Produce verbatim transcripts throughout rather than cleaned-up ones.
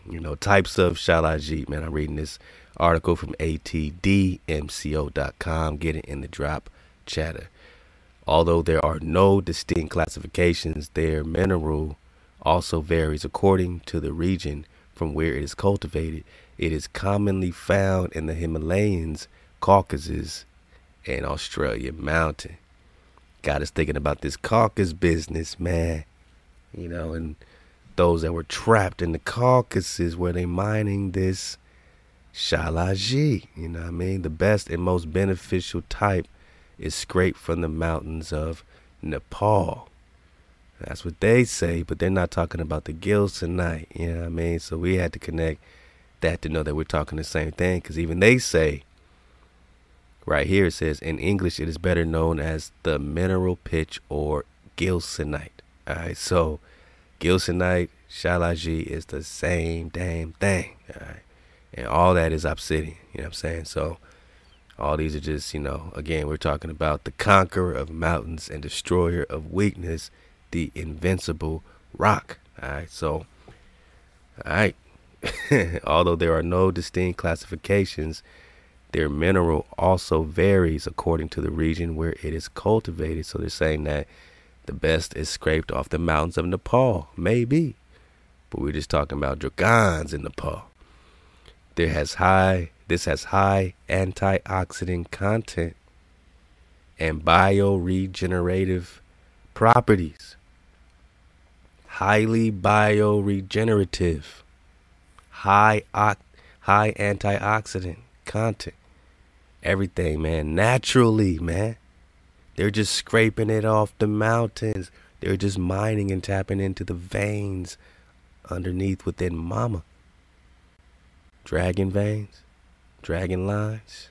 You know, types of Shilajit, man. I'm reading this article from A T D M C O dot com. Get it in the drop chatter. Although there are no distinct classifications, their mineral also varies according to the region from where it is cultivated. It is commonly found in the Himalayas, Caucasus, and Australian mountain. Got us thinking about this Caucasus business, man. You know, and those that were trapped in the Caucasus where they mining this Shilajit. You know what I mean? The best and most beneficial type is scraped from the mountains of Nepal. That's what they say, but they're not talking about the gilsonite. You know what I mean? So we had to connect that to know that we're talking the same thing, because even they say, right here it says, in English it is better known as the mineral pitch or gilsonite. All right, so gilsonite, Shilajit is the same damn thing. All right, and all that is obsidian. You know what I'm saying? So all these are just, you know, again, we're talking about the conqueror of mountains and destroyer of weakness, the invincible rock. All right, so, all right. Although there are no distinct classifications, their mineral also varies according to the region where it is cultivated. So they're saying that the best is scraped off the mountains of Nepal, maybe, but we're just talking about dragons in Nepal. There has high, this has high antioxidant content and bioregenerative properties. Highly bioregenerative. High high antioxidant content. Everything, man. Naturally, man. They're just scraping it off the mountains. They're just mining and tapping into the veins underneath within mama. Dragon veins, dragon lines,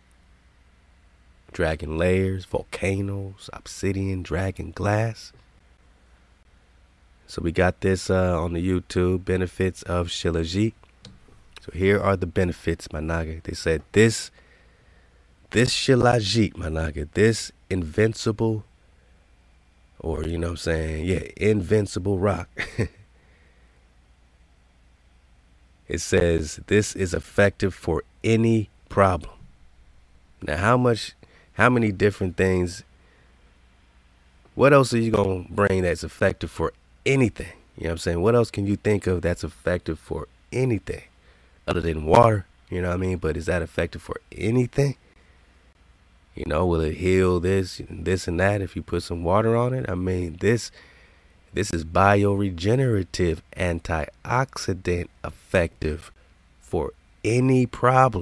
dragon layers, volcanoes, obsidian, dragon glass. So we got this uh, on the YouTube, benefits of Shilajit. So here are the benefits, my naga. They said this, this Shilajit, my naga, this invincible, or you know what I'm saying, yeah, invincible rock. It says this is effective for any problem. Now, how much, how many different things, what else are you going to bring that's effective for anything? You know what I'm saying? What else can you think of that's effective for anything other than water? You know what I mean? But is that effective for anything? You know, will it heal this, this and that if you put some water on it? I mean, this this is bioregenerative, antioxidant, effective for any problem.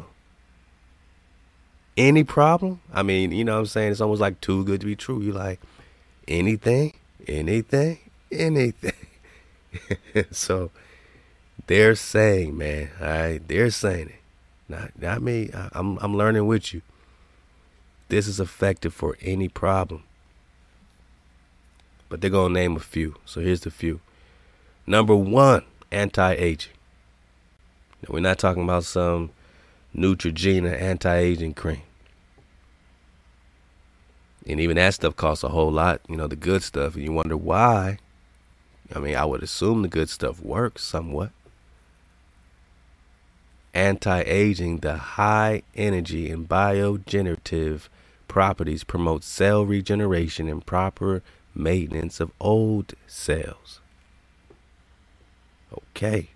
Any problem? I mean, you know what I'm saying? It's almost like too good to be true. You like anything, anything, anything. So they're saying, man, all right, they're saying it. Not, not me. I, I'm, I'm learning with you. This is effective for any problem. But they're going to name a few. So here's the few. Number one, anti-aging. Now, we're not talking about some Neutrogena anti-aging cream. And even that stuff costs a whole lot, you know, the good stuff. And you wonder why. I mean, I would assume the good stuff works somewhat. Anti-aging, the high energy and biogenerative properties promote cell regeneration and proper maintenance of old cells. Okay.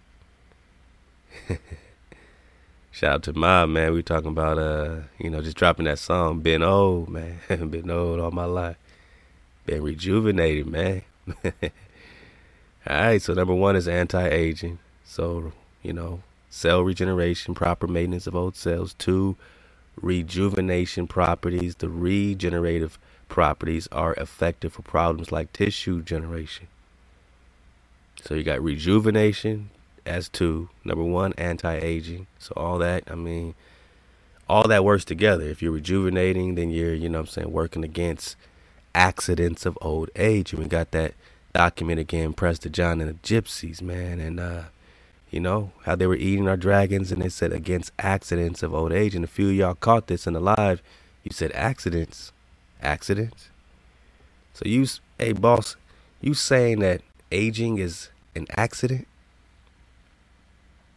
Shout out to Ma, man. We talking about, uh, you know, just dropping that song. Been old, man. Been old all my life. Been rejuvenated, man. All right, so number one is anti-aging. So, you know, cell regeneration, proper maintenance of old cells. Two, rejuvenation properties. The regenerative properties are effective for problems like tissue generation. So you got rejuvenation as two. Number one, anti-aging. So all that, I mean, all that works together. If you're rejuvenating, then you're, you know what I'm saying, working against accidents of old age. And we got that document again, Prester John and the Gypsies, man. And, uh, you know, how they were eating our dragons, and they said against accidents of old age. And a few of y'all caught this in the live. You said accidents. Accidents? So you, hey, boss, you saying that aging is an accident?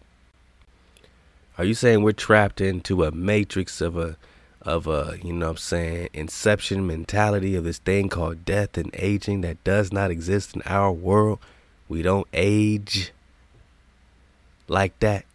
Are you saying we're trapped into a matrix of a of a, you know what I'm saying, inception mentality of this thing called death and aging that does not exist in our world? We don't age like that.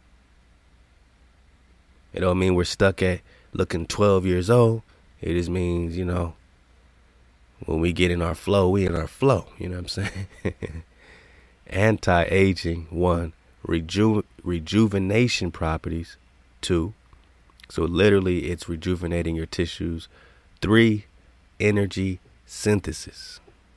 It don't mean we're stuck at looking twelve years old. It just means, you know, when we get in our flow, we in our flow. You know what I'm saying? Anti-aging, one. Reju- rejuvenation properties, two. So literally it's rejuvenating your tissues. Three, energy synthesis.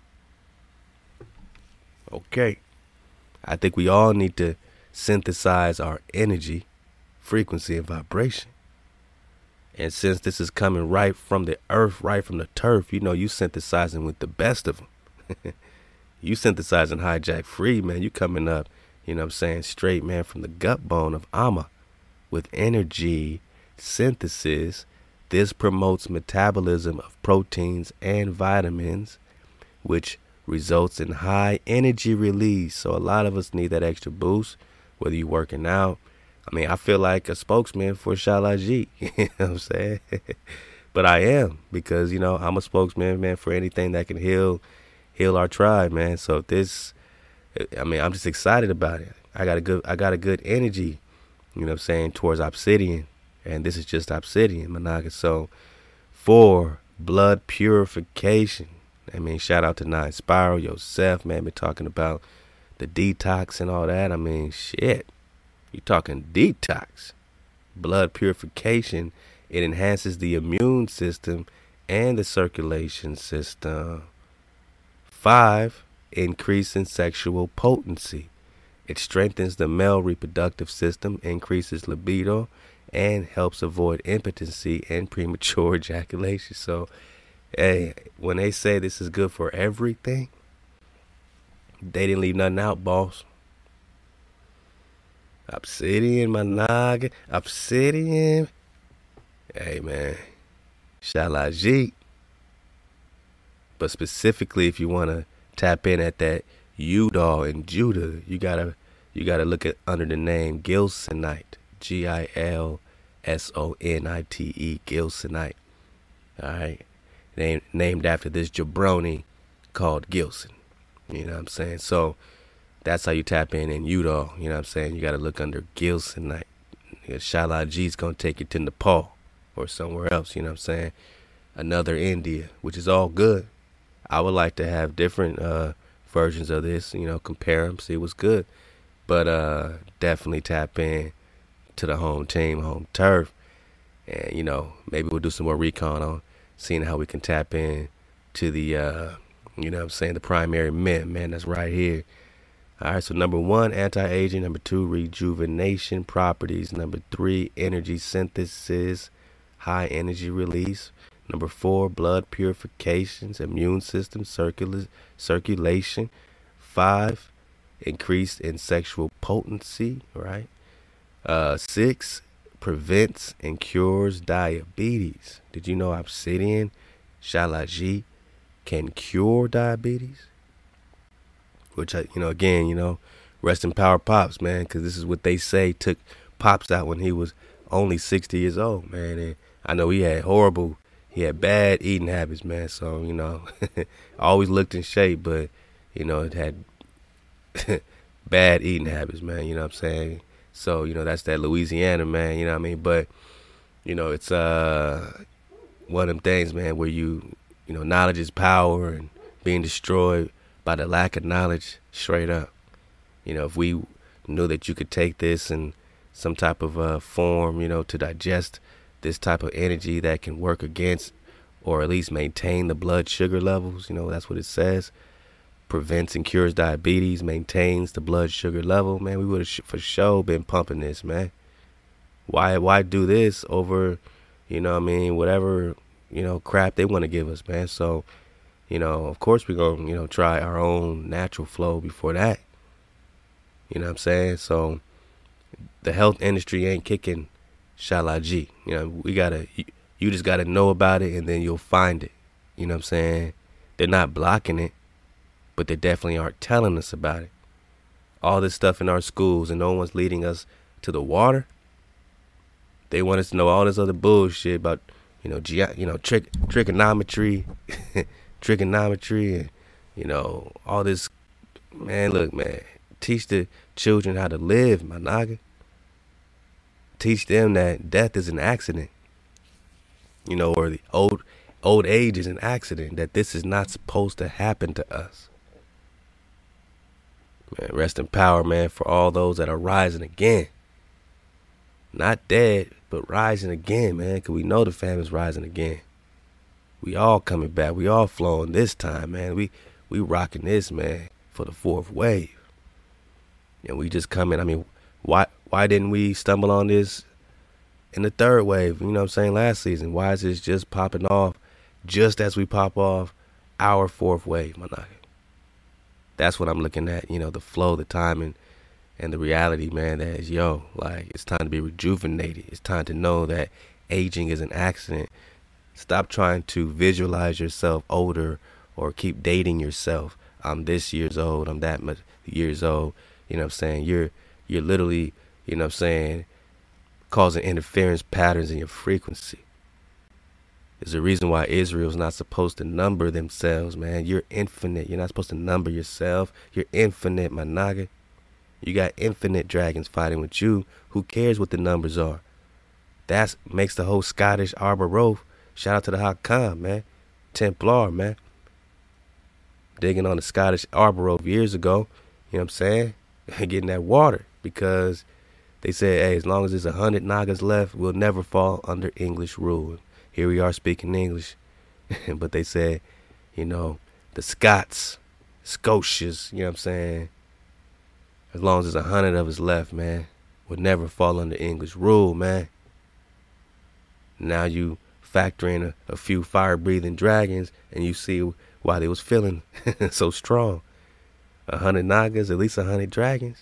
Okay. I think we all need to synthesize our energy, frequency, and vibration. And since this is coming right from the earth, right from the turf, you know, you synthesizing with the best of them. You synthesizing hijack free, man. You coming up, you know what I'm saying, straight, man, from the gut bone of Amma with energy synthesis. This promotes metabolism of proteins and vitamins, which results in high energy release. So a lot of us need that extra boost, whether you're working out. I mean, I feel like a spokesman for Shalaji, you know what I'm saying? But I am, because, you know, I'm a spokesman, man, for anything that can heal, heal our tribe, man. So this, I mean, I'm just excited about it. I got a good, I got a good energy, you know what I'm saying, towards obsidian. And this is just obsidian, Managa. So for blood purification, I mean, shout out to Nine Spiral, Yosef, man, been talking about the detox and all that. I mean, shit, you talking detox, blood purification. It enhances the immune system and the circulation system. Five, increase in sexual potency. It strengthens the male reproductive system, increases libido, and helps avoid impotency and premature ejaculation. So, hey, when they say this is good for everything, they didn't leave nothing out, boss. Obsidian, my noggin. Obsidian. Hey, man. Shalaji. But specifically, if you want to tap in at that Udal and Judah, you gotta you gotta look at under the name Gilsonite. G I L S O N I T E, Gilsonite. All right, named named after this jabroni called Gilson. You know what I'm saying? So that's how you tap in in Udall. You know what I'm saying? You got to look under Gilsonite. Shalaji's gonna take you to Nepal or somewhere else. You know what I'm saying? Another India, which is all good. I would like to have different uh, versions of this. You know, compare them, see what's good. But uh, definitely tap in to the home team, home turf. And, you know, maybe we'll do some more recon on seeing how we can tap in to the, uh, you know what I'm saying, the primary mint, man, that's right here. All right, so number one, anti-aging. Number two, rejuvenation properties. Number three, energy synthesis, high energy release. Number four, blood purifications, immune system, circula- circulation. Five, increase in sexual potency, right? Uh, six, prevents and cures diabetes. Did you know obsidian, Shalaji, can cure diabetes? Which, I, you know, again, you know, rest in power Pops, man, because this is what they say took Pops out when he was only sixty years old, man. And I know he had horrible, he had bad eating habits, man. So, you know, always looked in shape, but, you know, it had bad eating habits, man. You know what I'm saying? So, you know, that's that Louisiana, man. You know what I mean? But, you know, it's uh one of them things, man, where you, you know, knowledge is power and being destroyed by the lack of knowledge, straight up. You know, if we knew that you could take this in some type of uh, form, you know, to digest this type of energy that can work against or at least maintain the blood sugar levels, you know, that's what it says. Prevents and cures diabetes, maintains the blood sugar level, man, we would have sh- for sure been pumping this, man. Why why do this over, you know what I mean, whatever, you know, crap they want to give us, man. So, you know, of course we're going to, you know, try our own natural flow before that. You know what I'm saying? So the health industry ain't kicking Shalaji. You know, we got to, you, you just got to know about it and then you'll find it. You know what I'm saying? They're not blocking it, but they definitely aren't telling us about it. All this stuff in our schools and no one's leading us to the water. They want us to know all this other bullshit about, you know, ge- you know, trick, trigonometry, trigonometry, and, you know, all this. Man, look, man, teach the children how to live, my naga. Teach them that death is an accident, you know, or the old old age is an accident, that this is not supposed to happen to us. Man, rest in power, man, for all those that are rising again. Not dead, but rising again, man, because we know the family's rising again. We all coming back. We all flowing this time, man. We we rocking this, man, for the fourth wave. And we just coming. I mean, why why didn't we stumble on this in the third wave? You know what I'm saying? Last season. Why is this just popping off just as we pop off our fourth wave, my nigga? That's what I'm looking at. You know, the flow, the timing, and the reality, man. That is, yo, like, it's time to be rejuvenated. It's time to know that aging is an accident. Stop trying to visualize yourself older or keep dating yourself. I'm this years old. I'm that much years old. You know what I'm saying? You're you're literally, you know what I'm saying, causing interference patterns in your frequency. There's a reason why Israel's not supposed to number themselves, man. You're infinite. You're not supposed to number yourself. You're infinite, my naga. You got infinite dragons fighting with you. Who cares what the numbers are? That makes the whole Scottish Arbor Oath. Shout out to the Hakam, man. Templar, man. Digging on the Scottish Arbor Oath years ago. You know what I'm saying? Getting that water. Because they said, hey, as long as there's a hundred Nagas left, we'll never fall under English rule. Here we are speaking English. But they said, you know, the Scots, Scotias, you know what I'm saying? As long as there's a hundred of us left, man, we'll never fall under English rule, man. Now you factor in a, a few fire-breathing dragons, and you see why they was feeling so strong. A hundred Nagas, at least a hundred dragons.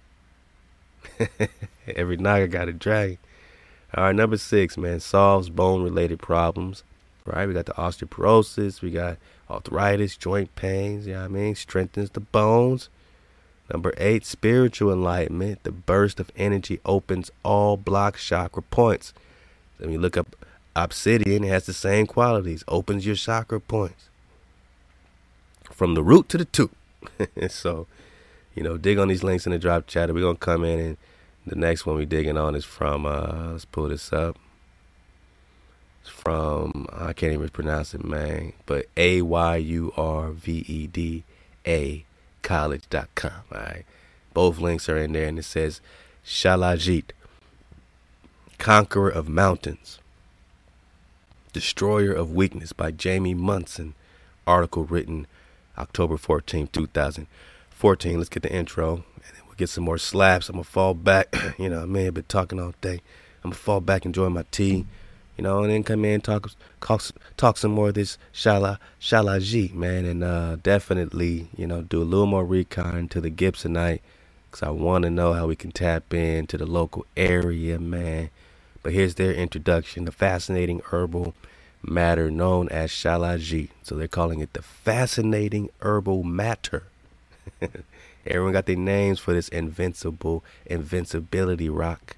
Every Naga got a dragon. All right, number six, man, solves bone-related problems. Right, we got the osteoporosis, we got arthritis, joint pains, you know what I mean? Strengthens the bones. Number eight, spiritual enlightenment. The burst of energy opens all block chakra points. When you look up obsidian, it has the same qualities. Opens your chakra points. From the root to the tooth. So, you know, dig on these links in the drop chat. We're going to come in, and the next one we're digging on is from, uh, let's pull this up. It's from, I can't even pronounce it, man, but A Y U R V E D A college dot com. All right. Both links are in there, and it says Shalajit, Conqueror of Mountains, Destroyer of Weakness by Jamie Munson. Article written October fourteenth, two thousand fourteen. Let's get the intro, and then we'll get some more slaps. I'm going to fall back. You know, I may have been talking all day. I'm going to fall back, enjoy my tea, you know, and then come in and talk, talk, talk some more of this Shala, Shalajit, man, and uh, definitely, you know, do a little more recon to the Gibsonite, because I want to know how we can tap into the local area, man. But here's their introduction, the fascinating herbal matter known as Shalajit. So they're calling it the fascinating herbal matter. Everyone got their names for this invincible invincibility rock.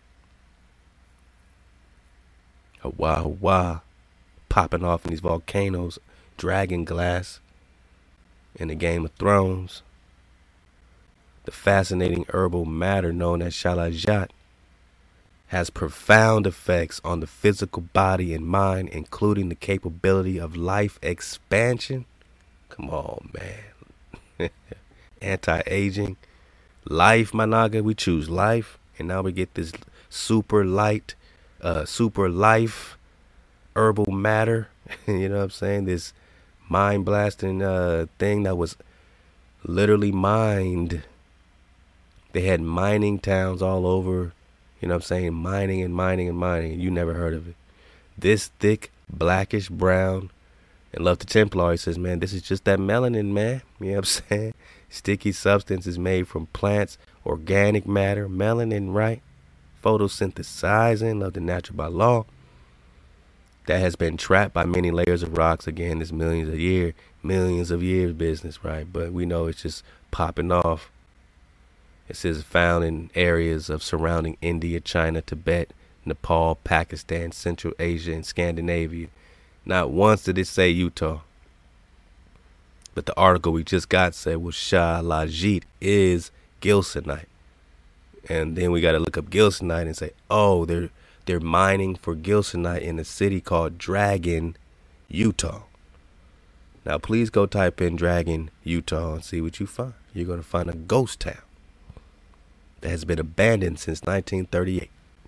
Hawa Hawa, popping off in these volcanoes, dragon glass in the Game of Thrones. The fascinating herbal matter known as Shalajit has profound effects on the physical body and mind, including the capability of life expansion. Come on, man. Anti-aging. Life, my naga. We choose life. And now we get this super light, uh, super life herbal matter. You know what I'm saying? This mind blasting uh, thing that was literally mined. They had mining towns all over. You know what I'm saying? Mining and mining and mining. You never heard of it. This thick, blackish brown. And Love the Templar, he says, man, this is just that melanin, man. You know what I'm saying? Sticky substance is made from plants, organic matter, melanin, right? Photosynthesizing, love the natural by law. That has been trapped by many layers of rocks. Again, this millions of years, millions of years business, right? But we know it's just popping off. It says found in areas of surrounding India, China, Tibet, Nepal, Pakistan, Central Asia, and Scandinavia. Not once did it say Utah. But the article we just got said, well, Shilajit is gilsonite. And then we got to look up gilsonite and say, oh, they're they're mining for gilsonite in a city called Dragon, Utah. Now, please go type in Dragon, Utah, and see what you find. You're going to find a ghost town that has been abandoned since nineteen thirty-eight.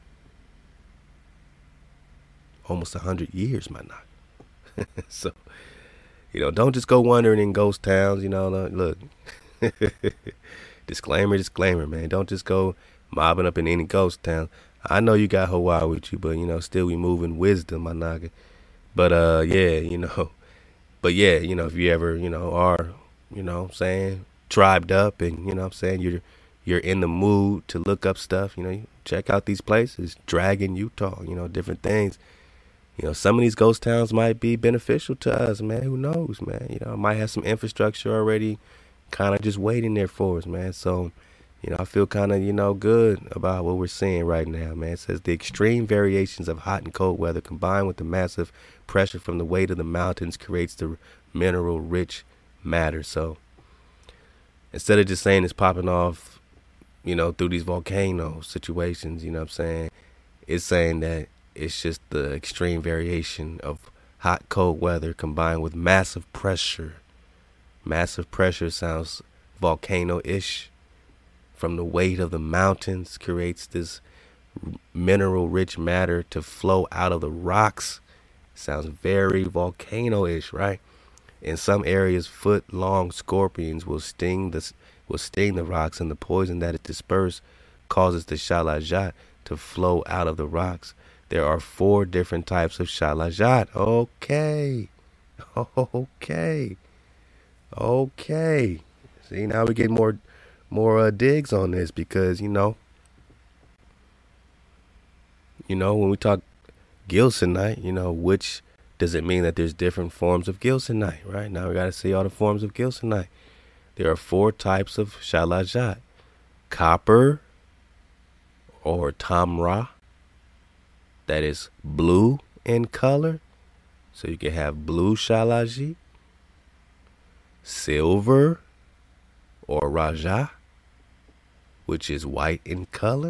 Almost one hundred years, my knock. So, you know, don't just go wandering in ghost towns. You know, look, disclaimer, disclaimer, man. Don't just go mobbing up in any ghost town. I know you got Hawaii with you, but, you know, still we move in wisdom, my naga. But, uh, yeah, you know, but, yeah, you know, if you ever, you know, are, you know what I'm saying, tribed up and, you know what I'm saying, you're, you're in the mood to look up stuff, you know, you check out these places, Dragon, Utah, you know, different things. You know, some of these ghost towns might be beneficial to us, man. Who knows, man? You know, might have some infrastructure already kind of just waiting there for us, man. So, you know, I feel kind of, you know, good about what we're seeing right now, man. It says the extreme variations of hot and cold weather combined with the massive pressure from the weight of the mountains creates the mineral-rich matter. So instead of just saying it's popping off, you know, through these volcano situations, you know what I'm saying, it's saying that it's just the extreme variation of hot, cold weather combined with massive pressure. Massive pressure sounds volcano-ish. From the weight of the mountains creates this mineral-rich matter to flow out of the rocks. Sounds very volcano-ish, right? In some areas, foot-long scorpions will sting the will sting the rocks, and the poison that is dispersed causes the Shilajit to flow out of the rocks. There are four different types of Shilajit. Okay. Okay. Okay. See, now we get more more uh, digs on this because, you know, you know, when we talk gilsonite, you know, which does it mean that there's different forms of gilsonite, right? Now we got to see all the forms of gilsonite. There are four types of Shilajit. Copper or tamra, that is blue in color. So you can have blue Shilajit. Silver or raja, which is white in color.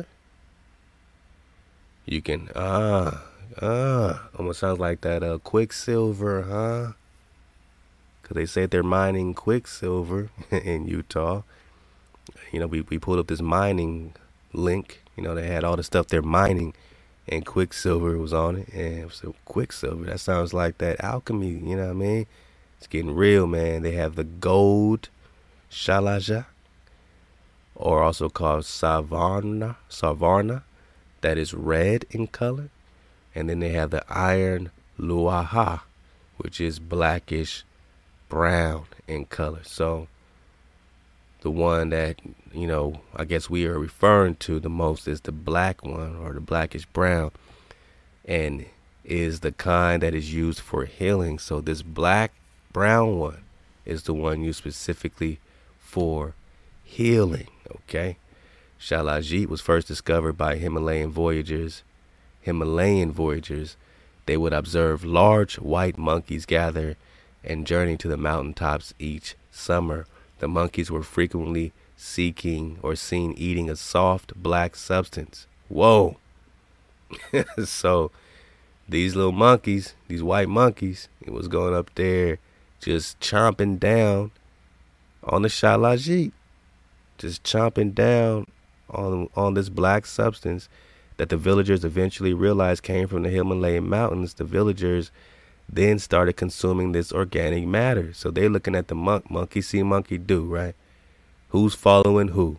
You can, ah, ah, almost sounds like that uh, quicksilver, huh? Because they say they're mining quicksilver in Utah. You know, we, we pulled up this mining link. You know, they had all the stuff they're mining, and quicksilver was on it. And so quicksilver, that sounds like that alchemy, you know what I mean? It's getting real, man. They have the gold Shilajit, or also called Savarna, Savarna, that is red in color. And then they have the iron Luaha, which is blackish brown in color. So the one that, you know, I guess we are referring to the most is the black one, or the blackish brown, and is the kind that is used for healing. So this black brown one is the one used specifically for healing, okay? Shilajit was first discovered by Himalayan voyagers. Himalayan voyagers, they would observe large white monkeys gather and journey to the mountaintops each summer. The monkeys were frequently seeking or seen eating a soft black substance. Whoa. So these little monkeys, these white monkeys, it was going up there just chomping down on the Shilajit, just chomping down on on this black substance that the villagers eventually realized came from the Himalayan mountains. The villagers then started consuming this organic matter. So they're looking at the monk, monkey see, monkey do, right? Who's following who?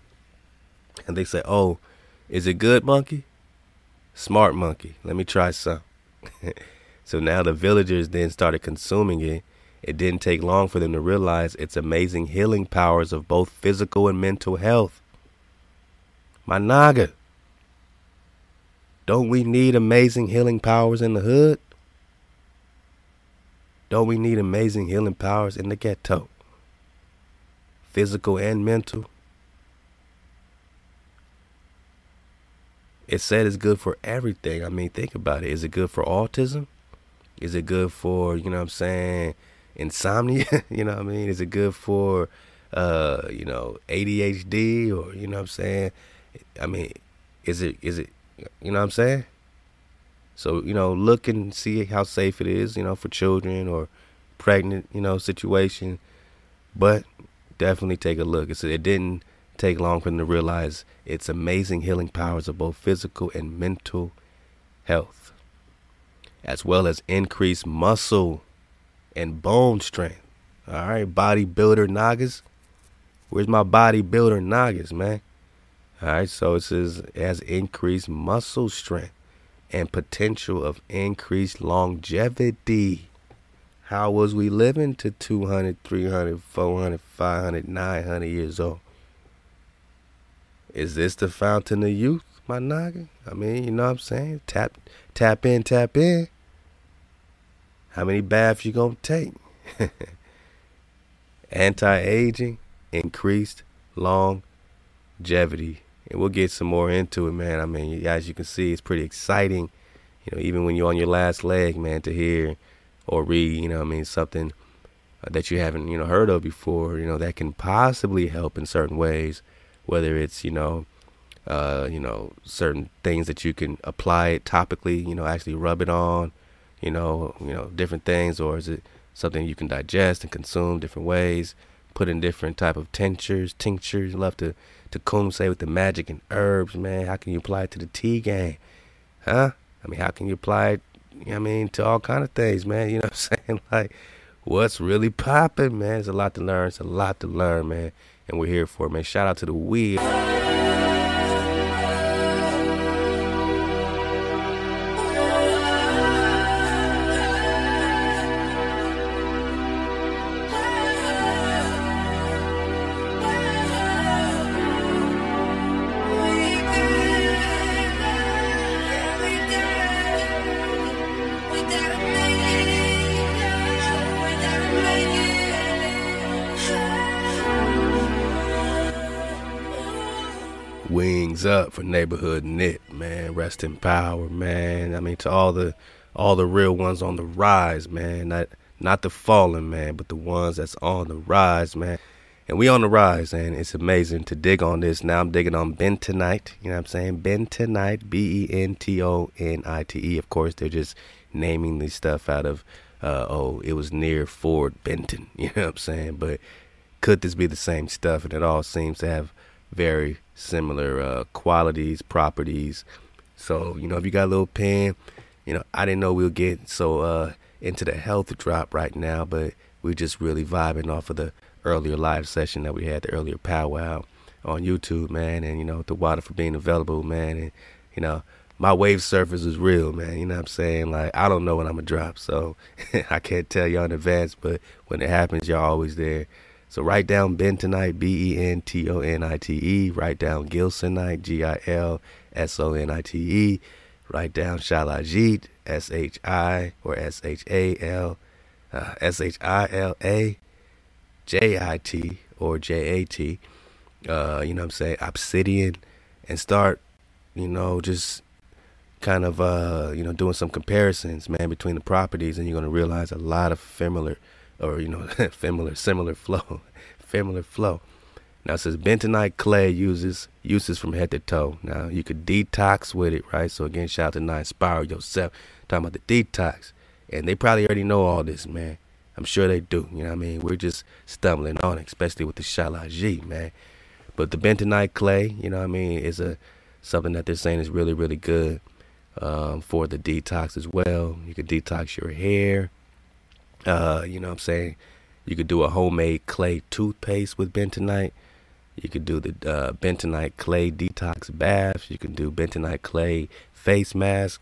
And they say, oh, is it good, monkey? Smart monkey. Let me try some. So now the villagers then started consuming it. It didn't take long for them to realize its amazing healing powers of both physical and mental health. My naga, don't we need amazing healing powers in the hood? Don't we need amazing healing powers in the ghetto? Physical and mental. It said it's good for everything. I mean, think about it. Is it good for autism? Is it good for, you know what I'm saying, insomnia? You know what I mean? Is it good for, uh, you know, A D H D, or, you know what I'm saying? I mean, is it, is it, you know what I'm saying? So, you know, look and see how safe it is, you know, for children or pregnant, you know, situation. But definitely take a look. It's, it didn't take long for them to realize its amazing healing powers of both physical and mental health, as well as increased muscle and bone strength. All right, bodybuilder Nagas. Where's my bodybuilder Nagas, man? All right, so it says it has increased muscle strength and potential of increased longevity. How was we living to two hundred, three hundred, four hundred, five hundred, nine hundred years old? Is this the fountain of youth, my Naga? I mean, you know what I'm saying? Tap, tap in, tap in. How many baths you gonna take? Anti-aging, increased longevity. And we'll get some more into it, man. I mean, as you can see, it's pretty exciting. You know, even when you're on your last leg, man, to hear or read, you know what I mean, something that you haven't, you know, heard of before, you know, that can possibly help in certain ways, whether it's, you know, uh, you know, certain things that you can apply it topically, you know, actually rub it on, you know, you know, different things, or is it something you can digest and consume different ways, put in different type of tinctures, tinctures, love to, to coom say with the magic and herbs, man. How can you apply it to the tea game? Huh? I mean, how can you apply it, you know what I mean, to all kind of things, man? You know what I'm saying? Like, what's really popping, man? There's a lot to learn. It's a lot to learn, man. And we're here for it, man. Shout out to the wheel. Wings up for Neighborhood Knit, man. Rest in power, man. I mean, to all the all the real ones on the rise, man. Not not the fallen, man, but the ones that's on the rise, man. And we on the rise, and it's amazing to dig on this. Now I'm digging on bentonite. You know what I'm saying? Bentonite, B E N T O N I T E. Of course, they're just naming this stuff out of, uh, oh, it was near Fort Benton. You know what I'm saying? But could this be the same stuff? And it all seems to have very similar uh, qualities, properties. So, you know, if you got a little pen, you know, I didn't know we would get so uh, into the health drop right now, but we're just really vibing off of the earlier live session that we had, the earlier powwow on YouTube, man. And, you know, the water for being available, man. And, you know, my wave surfers is real, man. You know what I'm saying? Like, I don't know when I'm going to drop, so I can't tell y'all in advance, but when it happens, y'all always there. So write down bentonite, B E N T O N I T E. Write down gilsonite, G I L S O N I T E. Write down Shilajit, S H I or S H A L, uh, S H I L A J I T or J A T. Uh, you know what I'm saying? Obsidian. And start, you know, just kind of, uh, you know, doing some comparisons, man, between the properties. And you're going to realize a lot of familiar or, you know, similar, similar flow, similar flow. Now it says bentonite clay uses uses from head to toe. Now you could detox with it, right? So again, shout out to Nine Spiral yourself, talking about the detox. And they probably already know all this, man. I'm sure they do. You know what I mean? We're just stumbling on it, especially with the Shilajit, man. But the bentonite clay, you know what I mean, is a something that they're saying is really, really good um, for the detox as well. You could detox your hair. Uh, you know what I'm saying? You could do a homemade clay toothpaste with bentonite. You could do the uh, bentonite clay detox baths. You can do bentonite clay face mask,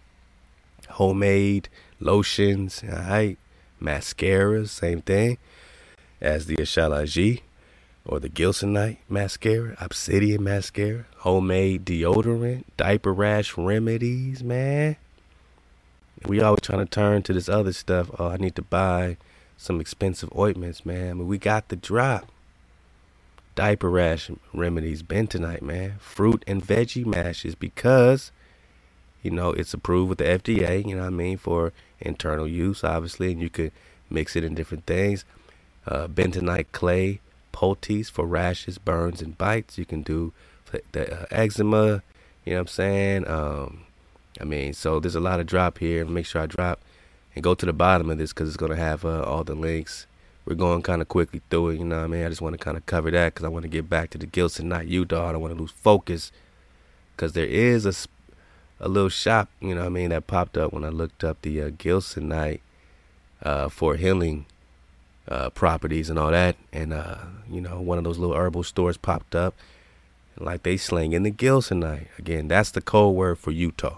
homemade lotions, all right? Mascaras, same thing as the Shilajit or the gilsonite mascara, obsidian mascara, homemade deodorant, diaper rash remedies, man. We always trying to turn to this other stuff. Oh, I need to buy some expensive ointments, man. I mean, we got the drop. diaper rash remedies, bentonite, man. Fruit and veggie mashes, because, you know, it's approved with the F D A, you know what I mean, for internal use, obviously, and you could mix it in different things. Uh, bentonite clay poultice for rashes, burns, and bites. You can do for the uh, eczema, you know what I'm saying? Um, I mean, so there's a lot of drop here. Make sure I drop and go to the bottom of this because it's going to have uh, all the links. We're going kind of quickly through it, you know what I mean? I just want to kind of cover that because I want to get back to the Gilson Knight Utah. I don't want to lose focus because there is a, a little shop, you know what I mean, that popped up when I looked up the uh, Gilson Knight uh, for healing uh, properties and all that. And, uh, you know, one of those little herbal stores popped up. Like they slang in the Gilson Knight. Again, that's the code word for Utah.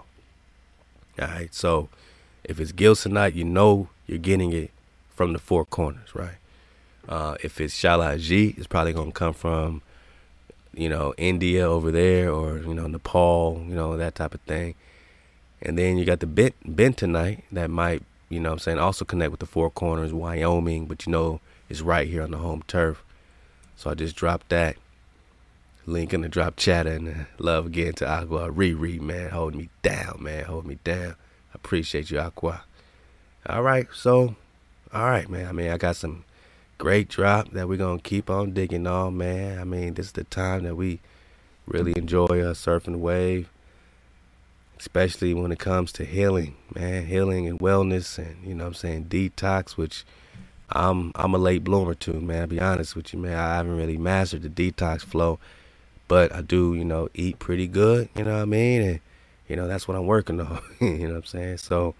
All right, so if it's Gilson Knight, you know you're getting it from the four corners, right? Uh, if it's Shalaji, it's probably going to come from, you know, India over there, or, you know, Nepal, you know, that type of thing. And then you got the bent, bentonite that might, you know what I'm saying, also connect with the four corners, Wyoming, but, you know, it's right here on the home turf. So I just dropped that. Link in the drop chatter, and uh, love again to Aqua Riri, man, holding me down, man, holding me down. I appreciate you, Aqua. All right, so, all right, man. I mean, I got some great drop that we're gonna keep on digging on, man. I mean, this is the time that we really enjoy uh, surfing the wave, especially when it comes to healing, man, healing and wellness, and, you know what I'm saying, detox, which I'm I'm a late bloomer to, man. I'll be honest with you, man. I haven't really mastered the detox flow. But I do, you know, eat pretty good, you know what I mean? And, you know, that's what I'm working on, you know what I'm saying? So,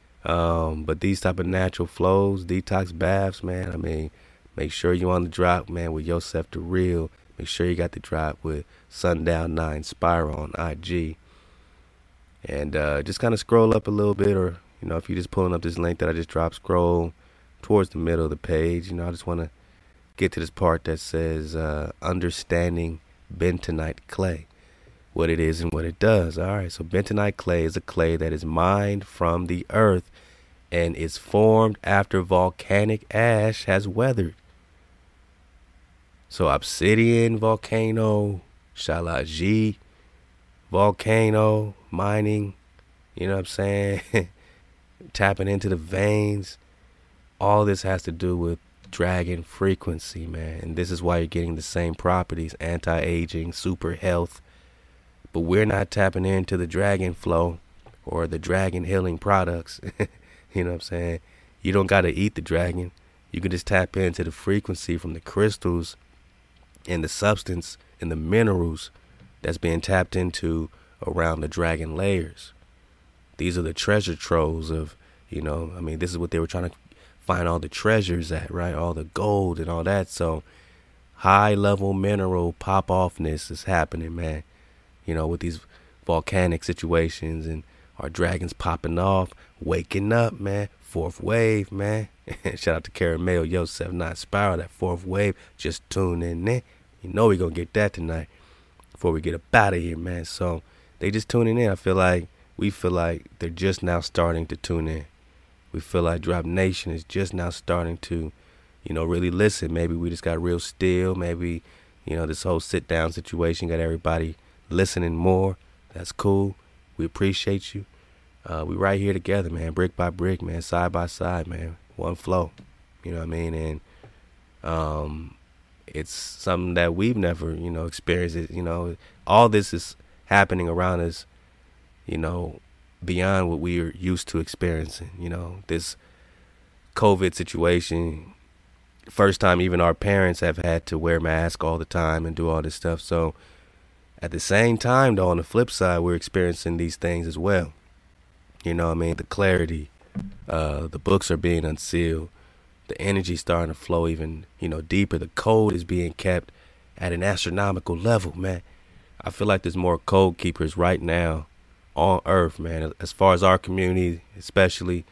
um, but these type of natural flows, detox baths, man, I mean, make sure you on the drop, man, with Yosef the Real. Make sure you got the drop with Sundown nine Spiral on I G. And uh, just kind of scroll up a little bit, or, you know, if you're just pulling up this link that I just dropped, scroll towards the middle of the page. You know, I just want to get to this part that says uh, understanding bentonite clay, what it is and what it does. All right, so bentonite clay is a clay that is mined from the earth and is formed after volcanic ash has weathered. So obsidian volcano, Shalaji volcano, mining, you know what I'm saying, tapping into the veins, all this has to do with dragon frequency, man. And this is why you're getting the same properties, anti-aging, super health. But we're not tapping into the dragon flow or the dragon healing products. You know what I'm saying? You don't got to eat the dragon. You can just tap into the frequency from the crystals and the substance and the minerals that's being tapped into around the dragon layers. These are the treasure troves of, you know, I mean, this is what they were trying to find all the treasures at, right? All the gold and all that. So high level mineral pop offness is happening, man. You know, with these volcanic situations and our dragons popping off, waking up, man. Fourth wave, man. Shout out to Caramel, Yosef Nine Spiral, that fourth wave. Just tune in there. You know we gonna get that tonight before we get up out of here, man. So they just tuning in. I feel like we feel like they're just now starting to tune in. We feel like Drop Nation is just now starting to, you know, really listen. Maybe we just got real still. Maybe, you know, this whole sit down situation got everybody listening more. That's cool. We appreciate you. Uh, we right here together, man, brick by brick, man, side by side, man, one flow. You know what I mean? And um, it's something that we've never, you know, experienced. It, you know, all this is happening around us, you know, beyond what we are used to experiencing. You know, this COVID situation, first time even our parents have had to wear masks all the time and do all this stuff. So at the same time, though, on the flip side, we're experiencing these things as well. You know what I mean? The clarity, uh, the books are being unsealed, the energy starting to flow even, you know, deeper. The code is being kept at an astronomical level, man. I feel like there's more code keepers right now on Earth, man, as far as our community especially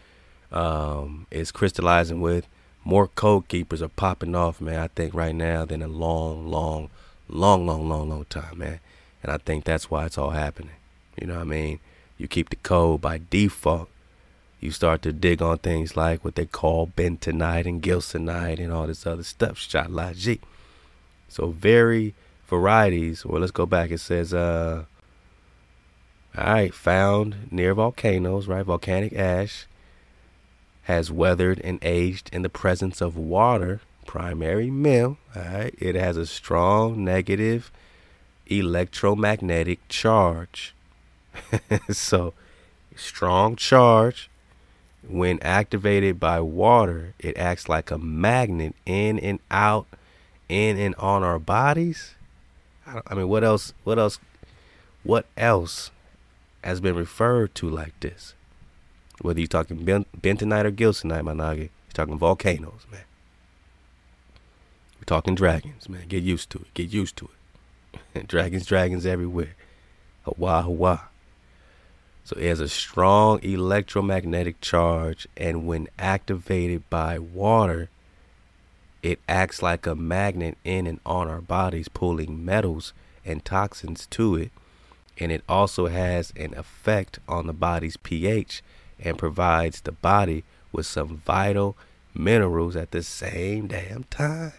um, is crystallizing with. More code keepers are popping off, man, I think right now than a long, long, long, long, long, long time, man. And I think that's why it's all happening. You know what I mean? You keep the code by default. You start to dig on things like what they call bentonite and gilsonite and all this other stuff, Shalaji. So very varieties. Well, let's go back. It says, uh, all right, found near volcanoes, right? Volcanic ash has weathered and aged in the presence of water. Primary mill. All right. It has a strong negative electromagnetic charge. So, strong charge. When activated by water, it acts like a magnet in and out, in and on our bodies. I, I mean, what else? What else? What else has been referred to like this? Whether you're talking ben, bentonite or gilsonite, my nigga, you're talking volcanoes, man. We're talking dragons, man. Get used to it. Get used to it. dragons, dragons everywhere. Hawa, hawa. So it has a strong electromagnetic charge, and when activated by water, it acts like a magnet in and on our bodies, pulling metals and toxins to it. And it also has an effect on the body's pH and provides the body with some vital minerals at the same damn time.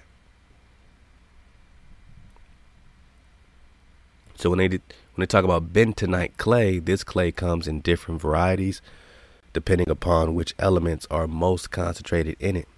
So when they did, when they talk about bentonite clay, this clay comes in different varieties depending upon which elements are most concentrated in it.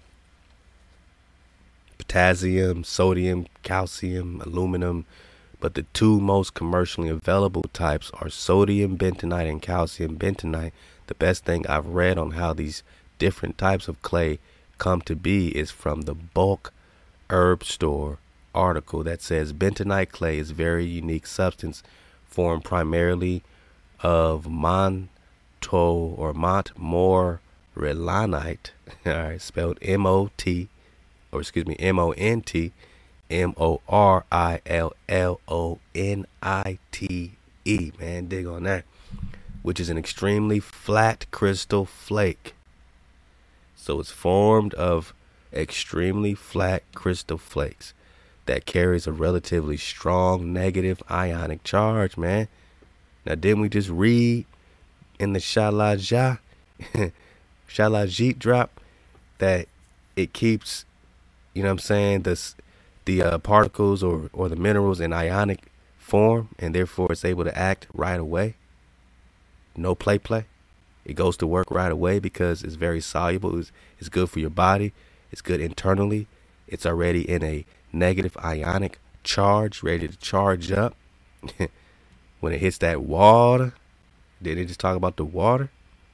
Potassium, sodium, calcium, aluminum, but the two most commercially available types are sodium bentonite and calcium bentonite. The best thing I've read on how these different types of clay come to be is from the Bulk Herb Store article that says bentonite clay is a very unique substance formed primarily of Monto or Montmorillonite, all right, spelled M O T, or excuse me, M O N T M O R I L L O N I T E, man, dig on that, which is an extremely flat crystal flake. So it's formed of extremely flat crystal flakes that carries a relatively strong negative ionic charge, man. Now, didn't we just read in the Shalaja, Shalajit drop that it keeps, you know what I'm saying, the, the uh, particles or, or the minerals in ionic form, and therefore it's able to act right away? No play play. It goes to work right away because it's very soluble. It's, it's good for your body. It's good internally. It's already in a negative ionic charge, ready to charge up. When it hits that water, did it just talk about the water?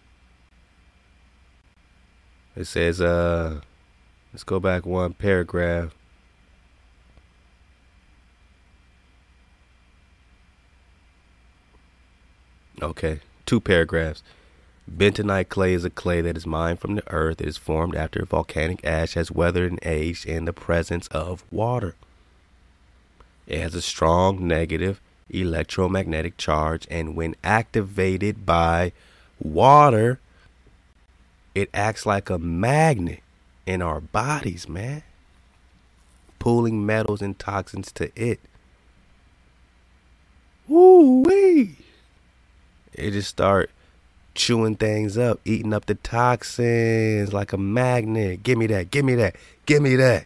It says, uh, let's go back one paragraph. Okay, two paragraphs. Bentonite clay is a clay that is mined from the earth. It is formed after volcanic ash has weathered and aged in the presence of water. It has a strong negative electromagnetic charge, and when activated by water, it acts like a magnet in our bodies, man, pulling metals and toxins to it. Woo-wee! It just start chewing things up, eating up the toxins like a magnet. Give me that, give me that, give me that.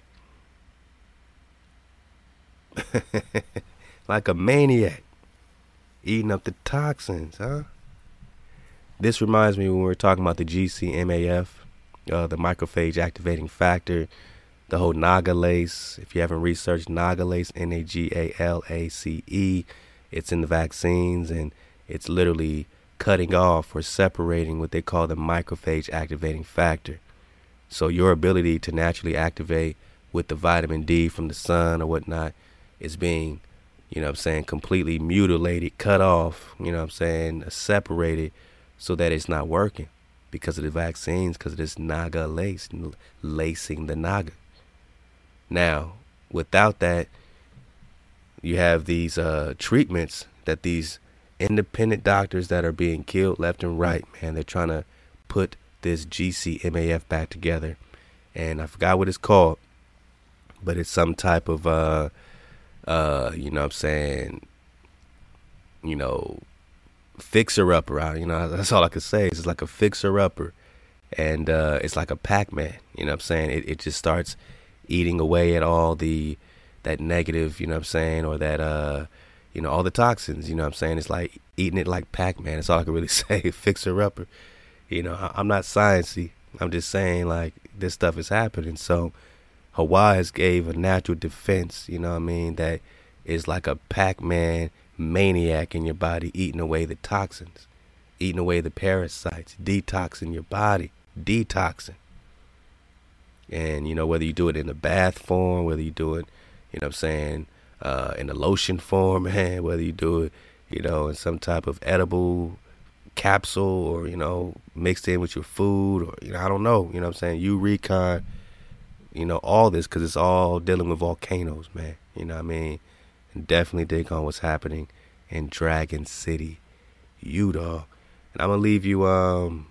Like a maniac, eating up the toxins, huh? This reminds me when we were talking about the G C M A F, uh, the macrophage activating factor, the whole Nagalace. If you haven't researched Nagalace, N A G A L A C E, it's in the vaccines, and it's literally cutting off or separating what they call the macrophage activating factor. So your ability to naturally activate with the vitamin D from the sun or whatnot is being, you know what I'm saying, completely mutilated, cut off, you know what I'm saying, separated, so that it's not working because of the vaccines, because of this Naga lace, lacing the Naga. Now, without that, you have these uh, treatments that these independent doctors that are being killed left and right, man. They're trying to put this G C M A F back together, and I forgot what it's called, but it's some type of uh uh you know what I'm saying, you know, fixer upper. You know, that's all I could say. It's like a fixer upper, and uh it's like a Pac-Man, you know what I'm saying. It, it just starts eating away at all the that negative, you know what I'm saying, or that uh you know, all the toxins, you know what I'm saying? It's like eating it like Pac-Man. That's all I can really say. Fixer upper. You know, I, I'm not sciencey. I'm just saying, like, this stuff is happening. So Hawaii has gave a natural defense, you know what I mean, that is like a Pac-Man maniac in your body, eating away the toxins, eating away the parasites, detoxing your body, detoxing. And, you know, whether you do it in a bath form, whether you do it, you know what I'm saying, uh, in a lotion form, man, whether you do it, you know, in some type of edible capsule or, you know, mixed in with your food or, you know, I don't know, you know what I'm saying, you recon, you know, all this because it's all dealing with volcanoes, man, you know what I mean, and definitely dig on what's happening in Dragon City, Utah. And I'm going to leave you, um,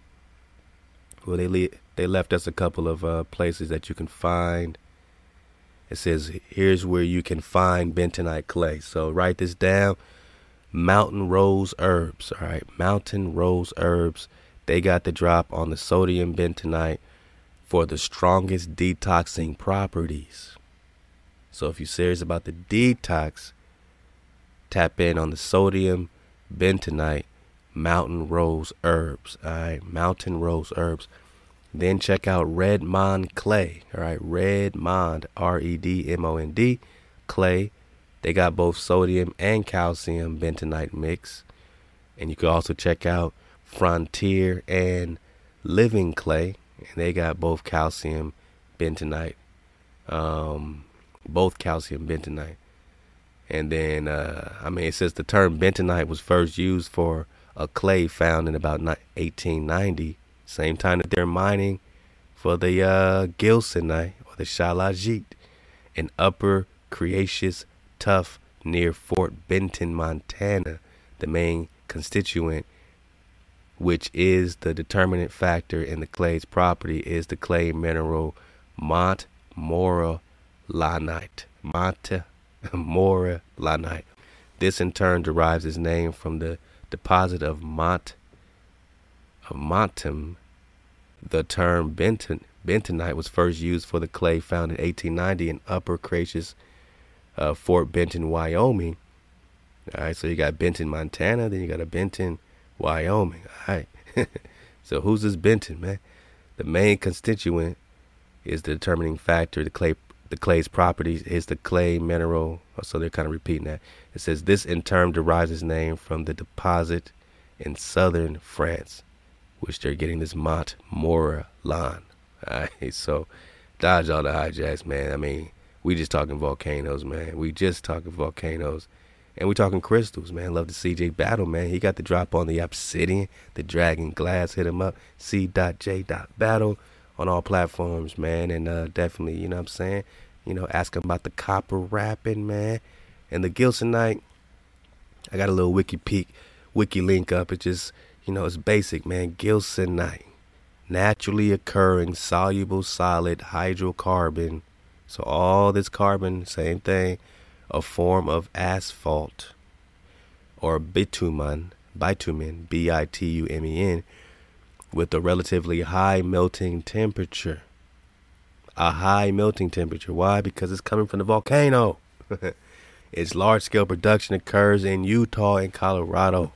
well, they leave. They left us a couple of uh, places that you can find. It says, here's where you can find bentonite clay. So write this down. Mountain Rose Herbs. All right. Mountain Rose Herbs. They got the drop on the sodium bentonite for the strongest detoxing properties. So if you're serious about the detox, tap in on the sodium bentonite, Mountain Rose Herbs. All right. Mountain Rose Herbs. Then check out Redmond Clay. All right, Redmond, R E D M O N D, Clay. They got both sodium and calcium bentonite mix. And you can also check out Frontier and Living Clay. And they got both calcium bentonite. Um, both calcium bentonite. And then, uh, I mean, it says the term bentonite was first used for a clay found in about eighteen ninety. Same time that they're mining for the uh, gilsonite or the Shalajit in Upper Cretaceous Tuff near Fort Benton, Montana, the main constituent, which is the determinant factor in the clay's property, is the clay mineral Montmorillonite. Montmorillonite. This in turn derives its name from the deposit of Mont of Montum. The term benton, bentonite was first used for the clay found in eighteen ninety in Upper Cretaceous, uh, Fort Benton, Wyoming. All right, so you got Benton, Montana, then you got a Benton, Wyoming. All right, so who's this Benton, man? The main constituent is the determining factor. The clay, the clay's properties is the clay mineral. So they're kind of repeating that. It says this in turn derives its name from the deposit in southern France, which they're getting this Montmorillon. All right, so dodge all the hijacks, man. I mean, we just talking volcanoes, man. We just talking volcanoes. And we talking crystals, man. Love the C J Battle, man. He got the drop on the Obsidian, the Dragon Glass. Hit him up, C J Battle on all platforms, man. And uh, definitely, you know what I'm saying? You know, ask him about the copper wrapping, man. And the gilsonite, I got a little wiki peek, wiki link up. It just... You know, it's basic, man. Gilsonite, naturally occurring soluble solid hydrocarbon. So all this carbon, same thing, a form of asphalt or bitumen, bitumen, B I T U M E N, with a relatively high melting temperature. A high melting temperature. Why? Because it's coming from the volcano. Its large-scale production occurs in Utah and Colorado.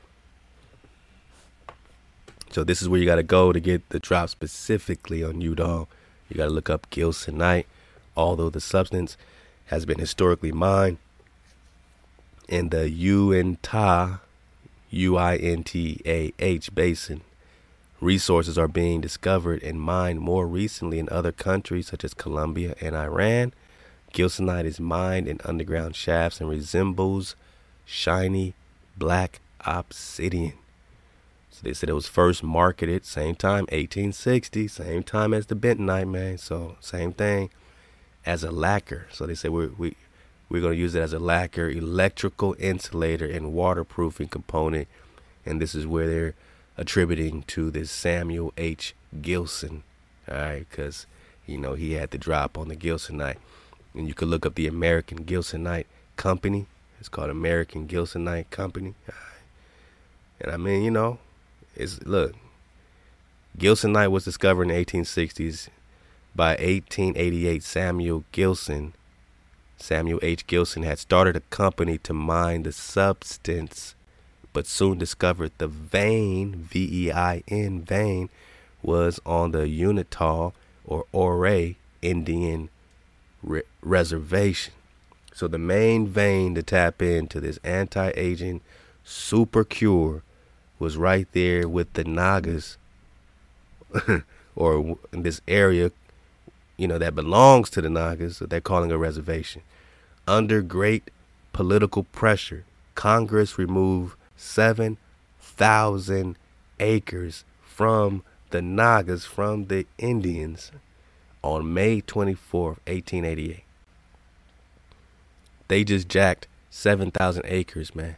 So this is where you got to go to get the drop specifically on Udall. You got to look up gilsonite, although the substance has been historically mined in the Uintah, U I N T A H basin. Resources are being discovered and mined more recently in other countries such as Colombia and Iran. Gilsonite is mined in underground shafts and resembles shiny black obsidian. So they said it was first marketed, same time, eighteen sixty, same time as the bentonite, man. So same thing as a lacquer. So they said we're, we, we're going to use it as a lacquer, electrical insulator, and waterproofing component. And this is where they're attributing to this Samuel H. Gilson. All right, because, you know, he had the drop on the gilsonite. And you could look up the American Gilsonite Company. It's called American Gilsonite Company. All right. And I mean, you know, it's, look, gilsonite was discovered in the eighteen sixties by eighteen eighty-eight Samuel Gilson. Samuel H. Gilson had started a company to mine the substance, but soon discovered the vein, V E I N, vein, was on the Uintah or Ouray Indian re- reservation. So the main vein to tap into this anti-aging super cure was right there with the Nagas, or in this area, you know, that belongs to the Nagas, that they're calling a reservation. Under great political pressure, Congress removed seven thousand acres from the Nagas, from the Indians, on May twenty-fourth, eighteen eighty-eight. They just jacked seven thousand acres, man.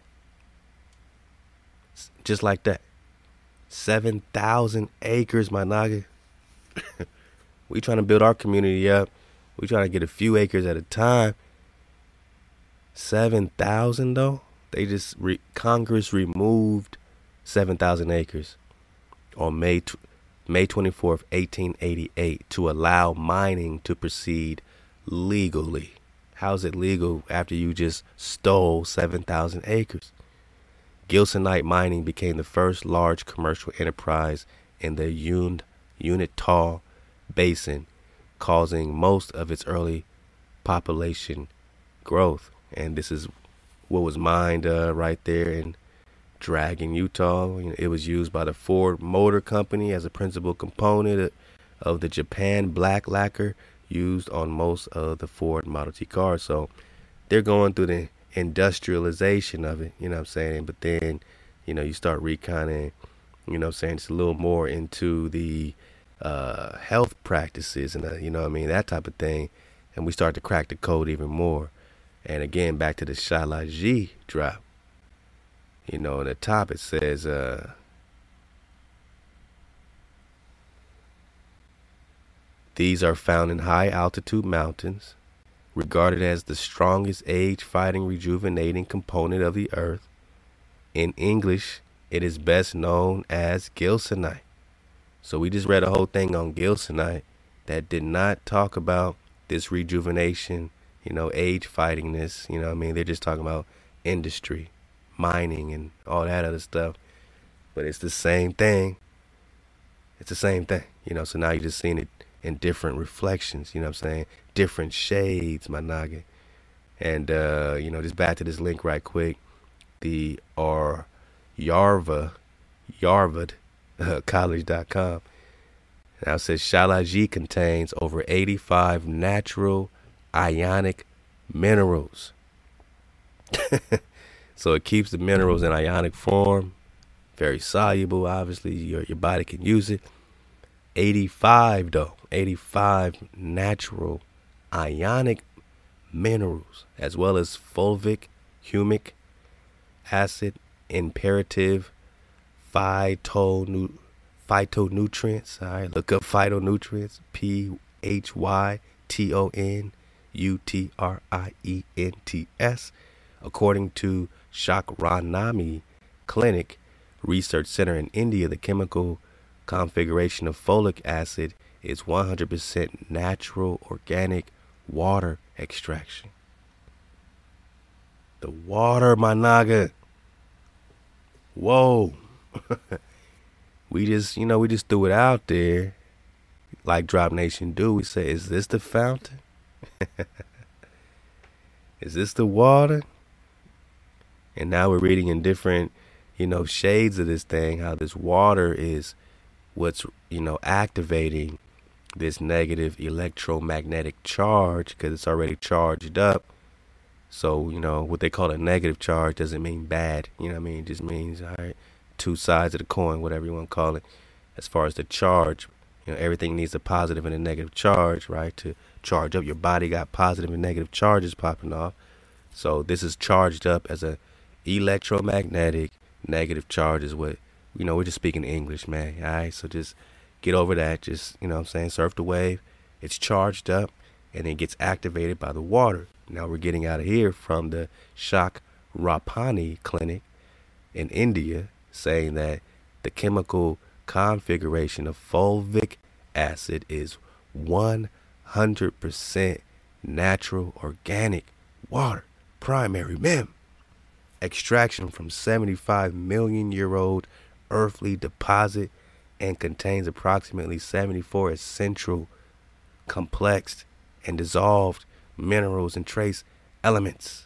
Just like that. seven thousand acres, my Naga. We trying to build our community up. We trying to get a few acres at a time. seven thousand, though? They just, re- Congress removed seven thousand acres on May tw- May twenty-fourth, eighteen eighty-eight, to allow mining to proceed legally. How's it legal after you just stole seven thousand acres? Gilsonite mining became the first large commercial enterprise in the Un- Uintah Basin, causing most of its early population growth. And this is what was mined uh, right there in Dragon, Utah. You know, it was used by the Ford Motor Company as a principal component of the Japan black lacquer used on most of the Ford Model T cars. So they're going through the industrialization of it, you know what I'm saying? But then, you know, you start reconning, you know what I'm saying, it's a little more into the uh, health practices and, uh, you know what I mean, that type of thing. And we start to crack the code even more. And again, back to the Shalaji drop. You know, in the top it says, uh, these are found in high altitude mountains, regarded as the strongest age-fighting rejuvenating component of the earth. In English, it is best known as Gilsonite. So we just read a whole thing on Gilsonite that did not talk about this rejuvenation, you know, age-fightingness, you know what I mean? They're just talking about industry, mining, and all that other stuff. But it's the same thing. It's the same thing, you know, so now you're just seeing it in different reflections, you know what I'm saying? Different shades, my Naga. And, uh, you know, just back to this link right quick. The or Yarva, Yarvad, uh, college dot com. Now it says Shalaji contains over eighty-five natural ionic minerals. So it keeps the minerals in ionic form, very soluble, obviously, your, your body can use it. eighty-five though, eighty-five natural ionic minerals, as well as fulvic, humic acid, imperative phytonu- phytonutrients. All right, look up phytonutrients, P H Y T O N U T R I E N T S, according to Shakranami Clinic Research Center in India. The chemical configuration of folic acid is one hundred percent natural organic water extraction. The water, my Naga. Whoa. We just, you know, we just threw it out there like Drop Nation do. We say, is this the fountain? Is this the water? And now we're reading in different, you know, shades of this thing, how this water is what's, you know, activating this negative electromagnetic charge, because it's already charged up. So, you know, what they call a negative charge doesn't mean bad. You know what I mean? It just means, all right, two sides of the coin, whatever you want to call it. As far as the charge, you know, everything needs a positive and a negative charge, right? To charge up. Your body got positive and negative charges popping off. So this is charged up as a electromagnetic negative charge is what, you know, we're just speaking English, man. All right, so just get over that. Just, you know what I'm saying, surf the wave. It's charged up and it gets activated by the water. Now we're getting out of here from the Chakrapani Clinic in India, saying that the chemical configuration of fulvic acid is one hundred percent natural, organic water, primary mem. Extraction from seventy-five million year old earthly deposit and contains approximately seventy-four essential, complex, and dissolved minerals and trace elements.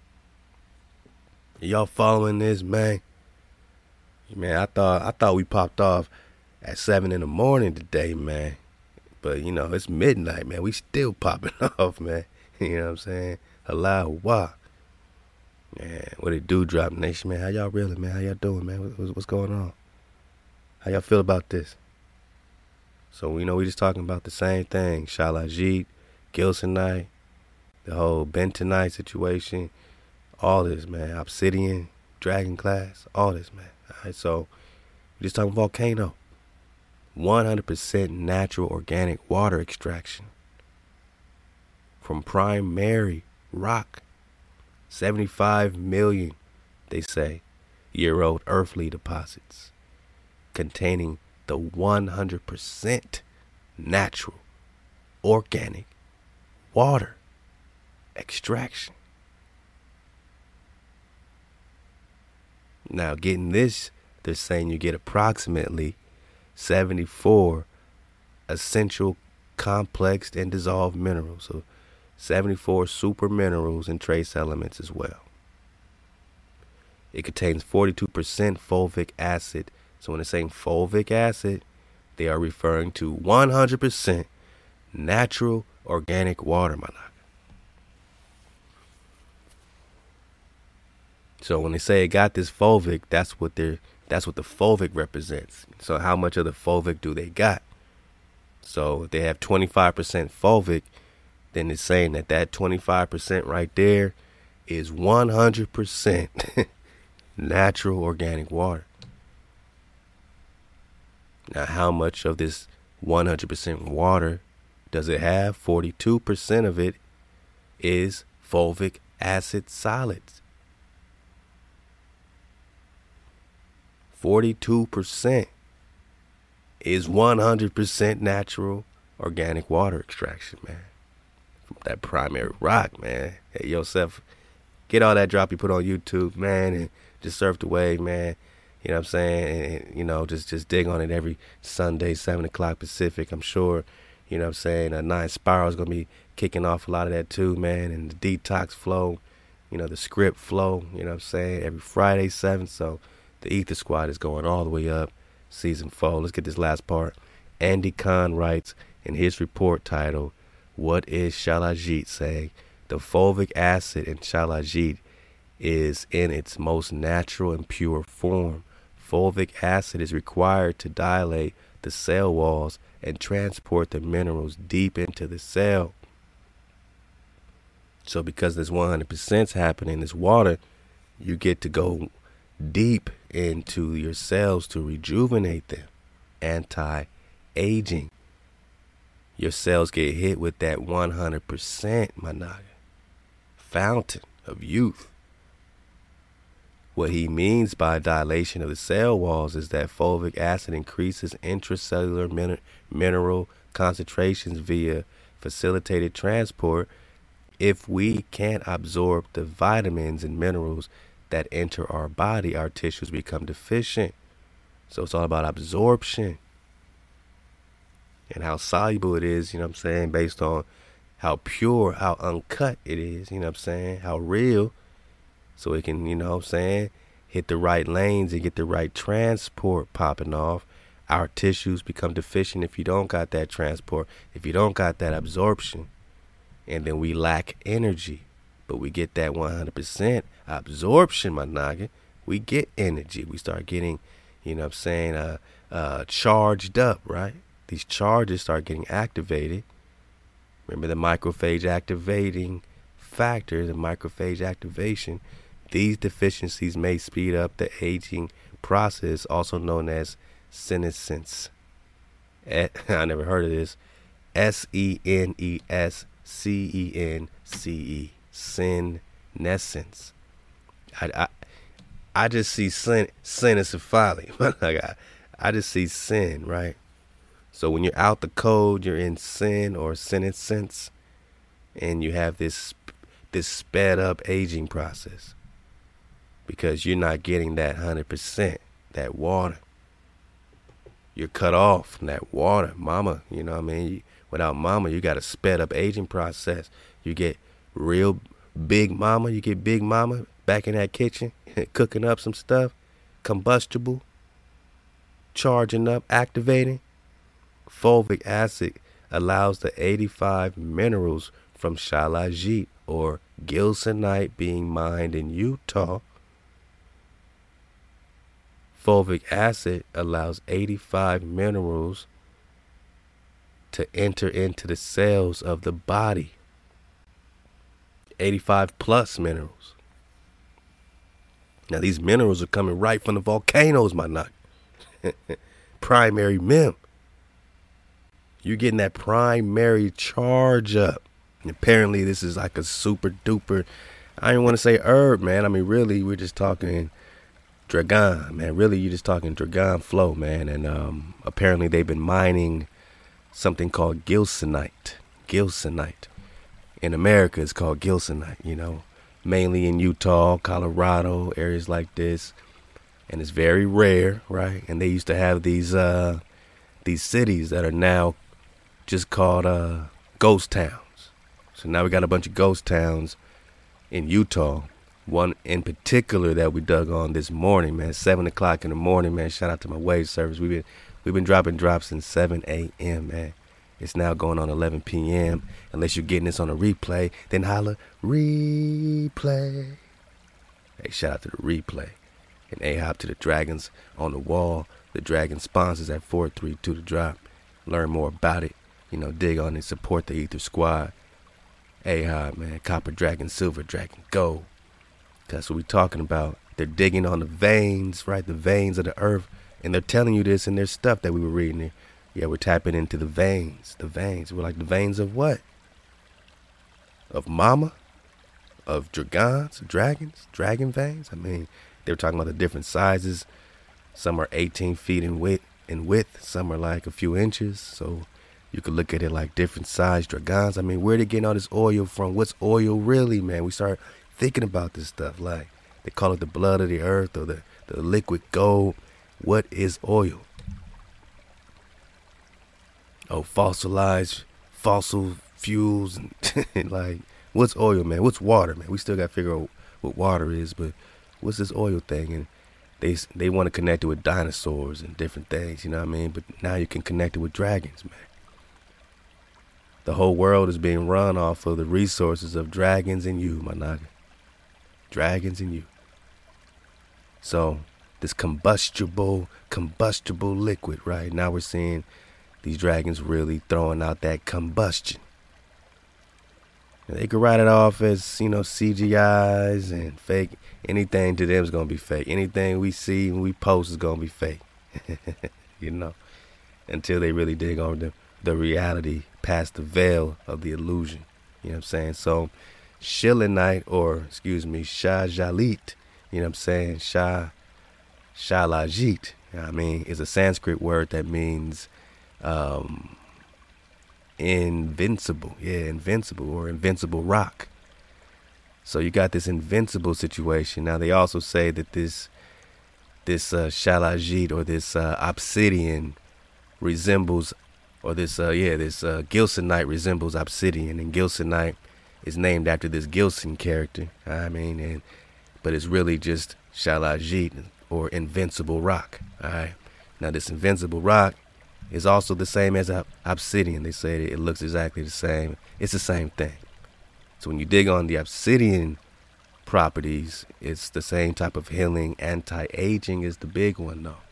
Y'all following this, man? Man, I thought I thought we popped off at seven in the morning today, man. But you know, it's midnight, man. We still popping off, man. You know what I'm saying? Halal wa. Man, what it do, Drop Nation, man? How y'all reeling, man? How y'all doing, man? What's, what's going on? How y'all feel about this? So, you know, we just talking about the same thing. Shalajeet, Gilsonite, the whole Bentonite situation, all this, man. Obsidian, Dragon Class, all this, man. All right, so we just talking volcano. one hundred percent natural organic water extraction from primary rock. seventy-five million, they say, year old earthly deposits containing the one hundred percent natural organic water extraction. Now, getting this, they're saying you get approximately seventy-four essential, complex, and dissolved minerals. So seventy-four super minerals and trace elements as well. It contains forty-two percent fulvic acid. So when they're saying fulvic acid, they are referring to one hundred percent natural organic water, my nigga. So when they say it got this fulvic, that's what they're that's what the fulvic represents. So how much of the fulvic do they got? So if they have twenty-five percent fulvic, then it's saying that that twenty-five percent right there is one hundred percent natural organic water. Now, how much of this one hundred percent water does it have? forty-two percent of it is fulvic acid solids. forty-two percent is one hundred percent natural organic water extraction, man. From that primary rock, man. Hey, yourself, get all that drop you put on YouTube, man, and just surf the wave, man. You know what I'm saying? And, and, you know, just, just dig on it every Sunday, seven o'clock Pacific. I'm sure, you know what I'm saying, uh, Nine Spiral's going to be kicking off a lot of that too, man. And the detox flow, you know, the script flow, you know what I'm saying, every Friday, seven. So the Ether Squad is going all the way up, season four. Let's get this last part. Andy Kahn writes in his report titled, "What is Shalajeet?" saying, the fulvic acid in Shalajeet is in its most natural and pure form. Fulvic acid is required to dilate the cell walls and transport the minerals deep into the cell. So because this one hundred percent is happening in this water, you get to go deep into your cells to rejuvenate them. Anti-aging. Your cells get hit with that one hundred percent, my nigga. Fountain of youth. What he means by dilation of the cell walls is that fulvic acid increases intracellular min- mineral concentrations via facilitated transport. If we can't absorb the vitamins and minerals that enter our body, our tissues become deficient. So it's all about absorption and how soluble it is, you know what I'm saying, based on how pure, how uncut it is, you know what I'm saying, how real. So it can, you know what I'm saying, hit the right lanes and get the right transport popping off. Our tissues become deficient if you don't got that transport, if you don't got that absorption. And then we lack energy. But we get that one hundred percent absorption, my noggin. We get energy. We start getting, you know what I'm saying, uh, uh, charged up, right? These charges start getting activated. Remember the macrophage activating factor, the macrophage activation. These deficiencies may speed up the aging process, also known as senescence. I never heard of this. S E N E S C E N C E. Senescence. I, I, I just see sin, sin is a folly. I, I just see sin, right? So when you're out the code, you're in sin or senescence. and you have this this sped up aging process because you're not getting that one hundred percent, that water. You're cut off from that water, mama. You know what I mean? Without mama, you got a sped up aging process. You get real big mama. You get big mama back in that kitchen, cooking up some stuff, combustible, charging up, activating. Fulvic acid allows the eighty-five minerals from shilajit or gilsonite being mined in Utah. Fulvic acid allows eighty-five minerals to enter into the cells of the body. eighty-five plus minerals. Now these minerals are coming right from the volcanoes, my nut. Primary mem. You're getting that primary charge up. And apparently this is like a super duper, I don't want to say herb, man. I mean, really, we're just talking Dragon, man. Really, you're just talking Dragon flow, man. And um, apparently they've been mining something called gilsonite. Gilsonite. In America, it's called gilsonite, you know, mainly in Utah, Colorado, areas like this. And it's very rare, right? And they used to have these uh, these cities that are now just called uh, ghost towns. So now we got a bunch of ghost towns in Utah. One in particular that we dug on this morning, man, seven o'clock in the morning, man. Shout out to my wave service. We've been we've been dropping drops since seven a.m., man. It's now going on eleven p.m. Unless you're getting this on a replay, then holla, replay. Hey, shout out to the replay. And A-hop to the Dragons on the wall. The Dragon sponsors at four three two to drop. Learn more about it. You know, dig on it. Support the Ether Squad. A-hop, man. Copper Dragon, Silver Dragon, Gold. That's what we're talking about. They're digging on the veins, right? The veins of the earth. And they're telling you this in their stuff that we were reading there. Yeah, we're tapping into the veins. The veins. We're like, the veins of what? Of mama? Of dragons? Dragons? Dragon veins? I mean, they were talking about the different sizes. Some are eighteen feet in width, in width. Some are like a few inches. So you could look at it like different size dragons. I mean, where they getting all this oil from? What's oil really, man? We start thinking about this stuff. Like, they call it the blood of the earth or the, the liquid gold. What is oil? Oh, fossilized fossil fuels. And like, what's oil, man? What's water, man? We still got to figure out what water is, but what's this oil thing? And they they want to connect it with dinosaurs and different things, you know what I mean? But now you can connect it with dragons, man. The whole world is being run off of the resources of dragons and you, my naga. Dragons and you. So this combustible, combustible liquid, right? Now we're seeing these dragons really throwing out that combustion. And they could write it off as, you know, C G Is and fake. Anything to them is going to be fake. Anything we see and we post is going to be fake. You know, until they really dig on the, the reality past the veil of the illusion. You know what I'm saying? So Shilonite, or excuse me, Shajalit, you know what I'm saying? Shah, Shalajit, you know what I mean, is a Sanskrit word that means um, invincible. Yeah, invincible or invincible rock. So you got this invincible situation. Now they also say that this this uh, Shalajit or this uh, obsidian resembles, or this uh, yeah this uh, gilsonite resembles obsidian, and gilsonite is named after this Gilson character. I mean, and but it's really just Shalajit or invincible rock. All right. Now this invincible rock is also the same as ob- obsidian. They say it looks exactly the same. It's the same thing. So when you dig on the obsidian properties, it's the same type of healing. Anti-aging is the big one, though.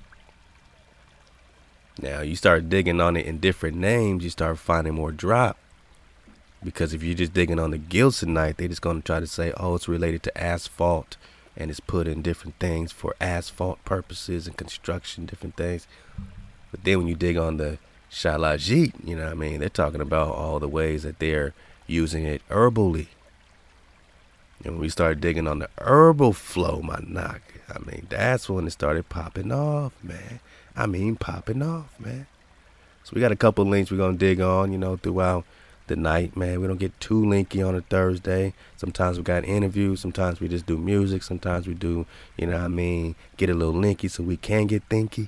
Now, you start digging on it in different names, you start finding more drop. Because if you're just digging on the gilsonite, they're just going to try to say, oh, it's related to asphalt, and it's put in different things for asphalt purposes and construction, different things. But then when you dig on the Shalajit, you know what I mean, they're talking about all the ways that they're using it herbally. And when we started digging on the herbal flow, my knock, I mean, that's when it started popping off, man. I mean, popping off, man. So we got a couple links we're going to dig on, you know, throughout the night, man. We don't get too linky on a Thursday. Sometimes we got interviews. Sometimes we just do music. Sometimes we do, you know what I mean, get a little linky so we can get thinky.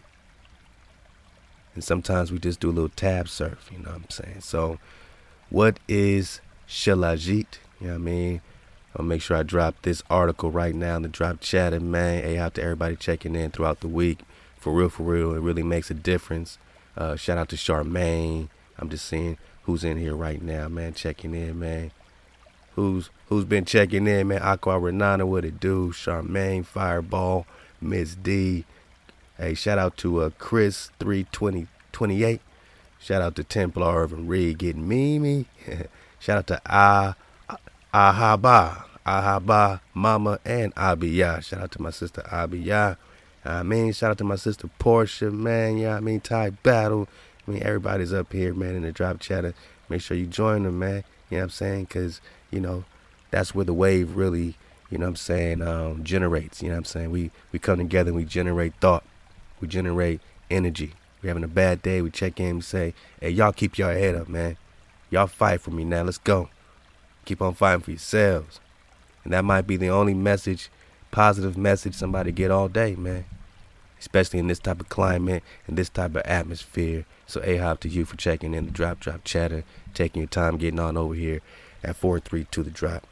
And sometimes we just do a little tab surf, you know what I'm saying? So what is Shilajit? You know what I mean? I'll make sure I drop this article right now in the drop chatter, man. Hey, out to everybody checking in throughout the week. For real, for real, it really makes a difference. Uh, shout out to Charmaine. I'm just seeing who's in here right now, man, checking in, man. Who's who's been checking in, man? Aqua Renana, what it do? Charmaine, Fireball, Miss D. Hey, shout out to uh, Chris three twenty twenty-eight. Shout out to Templar Irvin Reed getting Mimi. Shout out to Ah Ahaba, Ahaba, Mama, and Abiyah. Shout out to my sister Abiyah. I mean, shout out to my sister Portia, man. Yeah, I mean, Ty Battle. I mean, everybody's up here, man, in the drop chatter. Make sure you join them, man. You know what I'm saying? Because, you know, that's where the wave really, you know what I'm saying, um, generates. You know what I'm saying? We, we come together and we generate thought. We generate energy. We're having a bad day. We check in and say, hey, y'all keep your head up, man. Y'all fight for me now. Let's go. Keep on fighting for yourselves. And that might be the only message, positive message somebody get all day, man. Especially in this type of climate and this type of atmosphere. So A-hop to you for checking in the Drop Drop Chatter, taking your time getting on over here at four three two the drop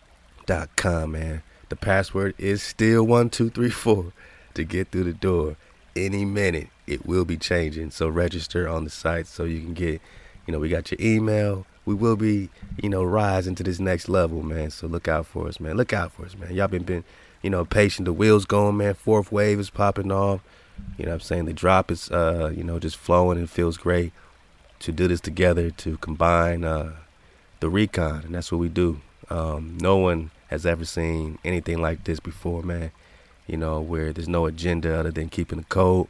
dot com, man. The password is still one two three four to get through the door. Any minute it will be changing. So register on the site so you can get, you know, we got your email. We will be, you know, rising to this next level, man. So look out for us, man. Look out for us, man. Y'all been been You know, patient, the wheels going, man. Fourth wave is popping off. You know what I'm saying? The drop is, uh, you know, just flowing and feels great to do this together, to combine uh, the recon. And that's what we do. Um, no one has ever seen anything like this before, man. You know, where there's no agenda other than keeping the code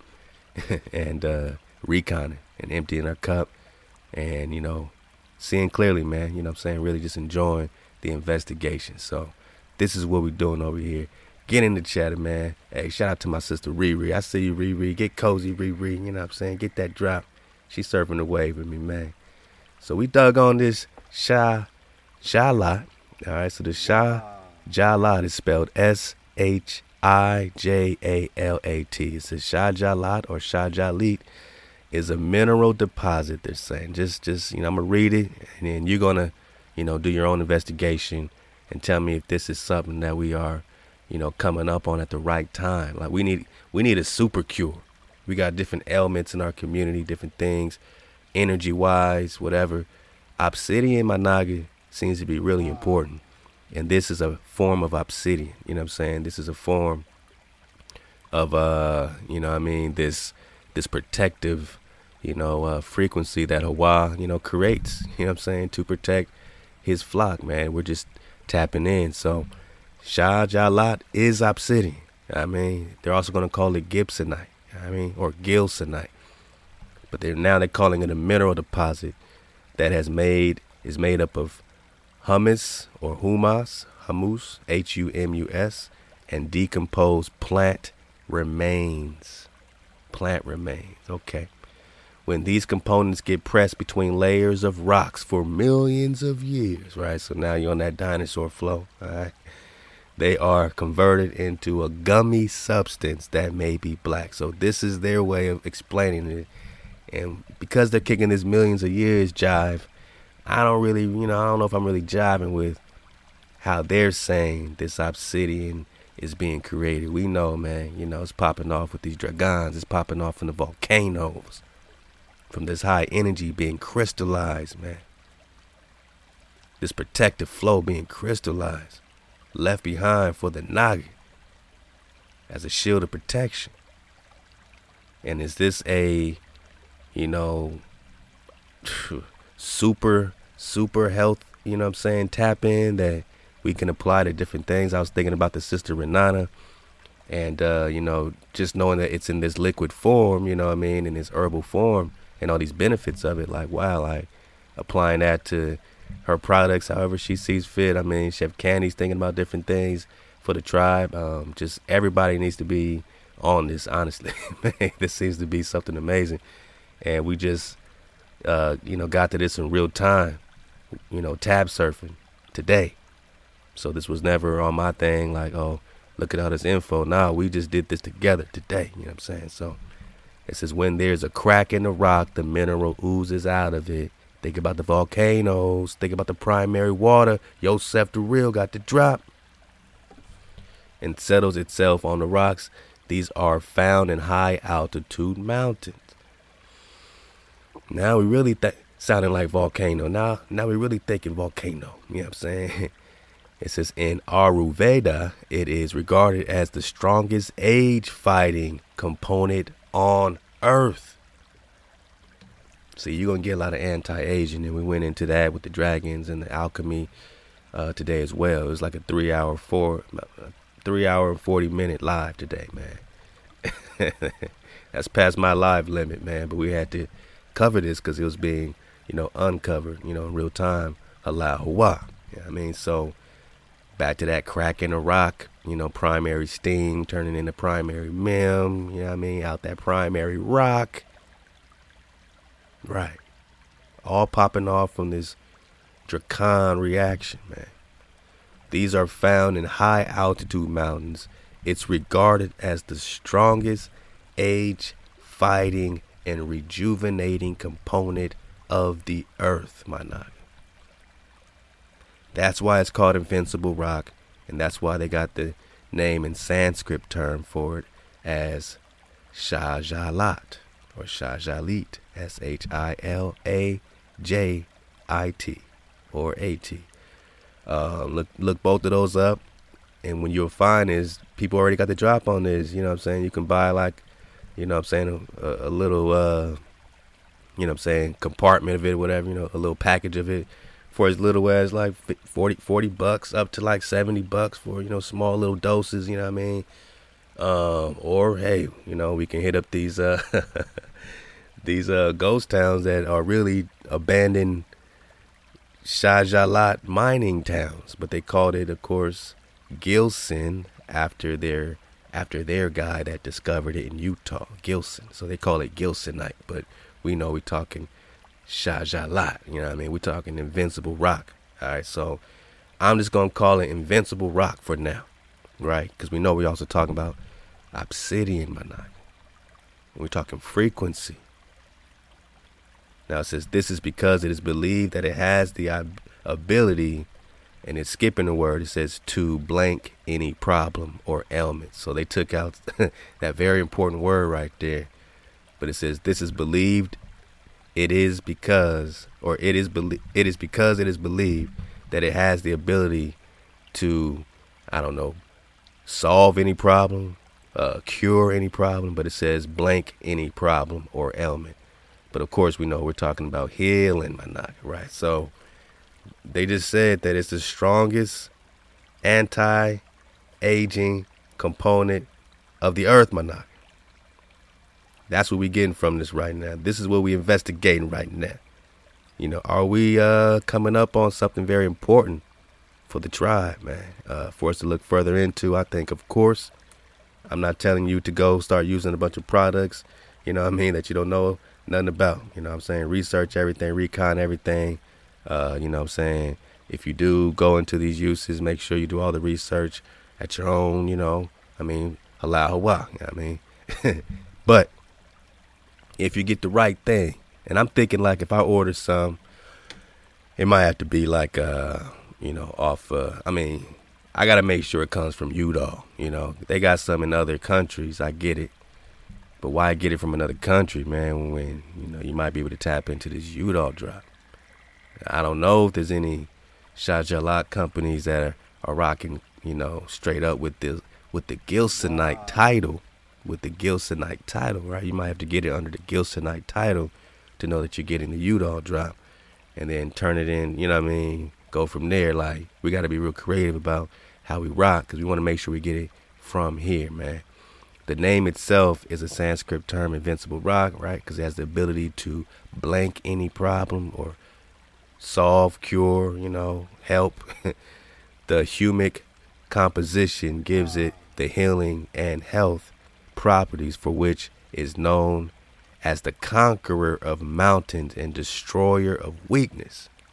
and uh, reconning and emptying our cup and, you know, seeing clearly, man. You know what I'm saying? Really just enjoying the investigation. So this is what we're doing over here. Get in the chatter, man. Hey, shout out to my sister Riri. I see you, Riri. Get cozy, Riri. You know what I'm saying? Get that drop. She's surfing the wave with me, man. So we dug on this Shah Jalat. All right, so the Shah Jalat is spelled S H I J A L A T. It says Shah Jalat or Shah Jalit is a mineral deposit, they're saying. Just, just you know, I'm going to read it, and then you're going to, you know, do your own investigation and tell me if this is something that we are, you know, coming up on at the right time. Like we need we need a super cure. We got different ailments in our community, different things, energy wise, whatever. Obsidian Managa seems to be really important. And this is a form of obsidian. You know what I'm saying? This is a form of uh, you know what I mean, this this protective, you know, uh, frequency that Hawa, you know, creates, you know what I'm saying, to protect his flock, man. We're just tapping in. So Shah Jalat is obsidian. I mean, they're also going to call it Gibsonite. I mean, or Gilsonite. But they're now they're calling it a mineral deposit that has made is made up of humus or humus, humus, H U M U S, and decomposed plant remains. Plant remains. Okay. When these components get pressed between layers of rocks for millions of years, right? So now you're on that dinosaur flow, all right? They are converted into a gummy substance that may be black. So this is their way of explaining it. And because they're kicking this millions of years jive, I don't really, you know, I don't know if I'm really jiving with how they're saying this obsidian is being created. We know, man, you know, it's popping off with these dragons. It's popping off in the volcanoes. From this high energy being crystallized, man. This protective flow being crystallized. Left behind for the Naga as a shield of protection. And is this a, you know, super, super health, you know what I'm saying, tap in that we can apply to different things? I was thinking about the sister Renana and, uh, you know, just knowing that it's in this liquid form, you know what I mean, in this herbal form and all these benefits of it. Like, wow, like applying that to her products however she sees fit. I mean, Chef Candy's thinking about different things for the tribe. Um, just everybody needs to be on this, honestly. Man, this seems to be something amazing. And we just, uh, you know, got to this in real time. you know, tab surfing today. So this was never on my thing like, oh, look at all this info. Nah, we just did this together today. You know what I'm saying? So it says when there's a crack in the rock, the mineral oozes out of it. Think about the volcanoes. Think about the primary water. Yosef the Real got the drop and settles itself on the rocks. These are found in high altitude mountains. Now we really think sounding like volcano. Now, now we really thinking volcano. You know what I'm saying? It says in Ayurveda, it is regarded as the strongest age-fighting component on Earth. See, you're going to get a lot of anti-aging, and we went into that with the dragons and the alchemy uh, today as well. It was like a three-hour, four, three-hour and forty-minute live today, man. That's past my live limit, man, but we had to cover this because it was being, you know, uncovered, you know, in real time. Allah Hua. You know what I mean? So back to that crack in the rock, you know, primary steam turning into primary mem, you know what I mean? Out that primary rock. Right. All popping off from this Dracan reaction, man. These are found in high altitude mountains. It's regarded as the strongest age fighting and rejuvenating component of the earth, my nigga. That's why it's called Invincible Rock, and that's why they got the name and Sanskrit term for it as Shajalat or Shajalit, S H I L A J I T or A T. Uh, look, look both of those up, and when you'll find is people already got the drop on this. You know what I'm saying? You can buy like, you know what I'm saying, a, a little, uh, you know what I'm saying, compartment of it, whatever, you know, a little package of it for as little as like forty, forty bucks up to like seventy bucks for, you know, small little doses, you know what I mean? Um, or, hey, you know, we can hit up these, uh, these, uh, ghost towns that are really abandoned Shajalat mining towns, but they called it, of course, Gilson after their, after their guy that discovered it in Utah, Gilson. So they call it Gilsonite, but we know we're talking Shajalat, you know what I mean? We're talking Invincible Rock. All right, so I'm just going to call it Invincible Rock for now, right? Because we know we're also talking about obsidian, my nigga. We're talking frequency. Now it says this is because it is believed that it has the ab- ability, and it's skipping the word, it says to blank any problem or ailment. So they took out that very important word right there. But it says this is believed. It is because, or it is belie- it is because it is believed that it has the ability to, I don't know, solve any problem, uh, cure any problem. But it says blank any problem or ailment. But of course, we know we're talking about healing, my nigga, right? So they just said that it's the strongest anti-aging component of the earth, my nigga. That's what we getting from this right now. This is what we investigating right now. You know, are we uh, coming up on something very important for the tribe, man? Uh, for us to look further into, I think, of course. I'm not telling you to go start using a bunch of products, you know what I mean, that you don't know nothing about. You know what I'm saying? Research everything, recon everything. Uh, you know what I'm saying? If you do go into these uses, make sure you do all the research at your own, you know, I mean, halal hawa, you know what I mean? But if you get the right thing, and I'm thinking like if I order some, it might have to be like, uh, you know, off, uh, I mean, I got to make sure it comes from Udall, you know. They got some in other countries, I get it. But why get it from another country, man, when, you know, you might be able to tap into this Udall drop? I don't know if there's any Shajalat companies that are, are rocking, you know, straight up with the with the Gilsonite title, with the Gilsonite title, right? You might have to get it under the Gilsonite title to know that you're getting the Udall drop, and then turn it in, you know what I mean? Go from there. Like, we got to be real creative about how we rock, because we want to make sure we get it from here, man. The name itself is a Sanskrit term, Invincible Rock, right? Because it has the ability to blank any problem or solve, cure, you know, help. The humic composition gives it the healing and health properties for which is known as the conqueror of mountains and destroyer of weakness.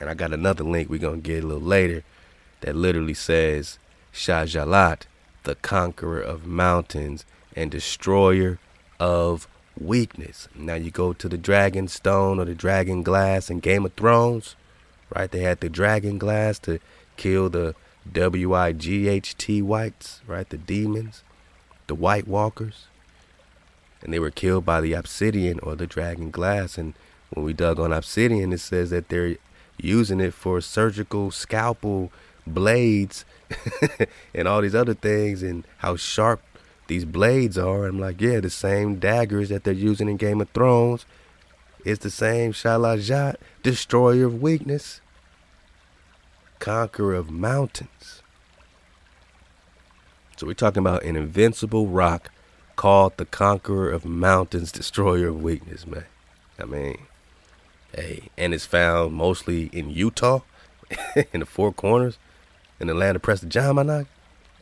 And I got another link we're going to get a little later that literally says Shajalat, the conqueror of mountains and destroyer of weakness. Now you go to the dragon stone or the dragon glass in Game of Thrones, right? They had the dragon glass to kill the W I G H T whites, right? The demons, the White Walkers. And they were killed by the obsidian or the dragon glass. And when we dug on obsidian, it says that they're using it for surgical scalpel blades and all these other things, and how sharp these blades are. I'm like, yeah, the same daggers that they're using in Game of Thrones. It's the same Shalajat, destroyer of weakness, conqueror of mountains. So we're talking about an invincible rock called the conqueror of mountains, destroyer of weakness, man. I mean, hey, and it's found mostly in Utah, in the Four Corners, in the land of Preston John, my knock.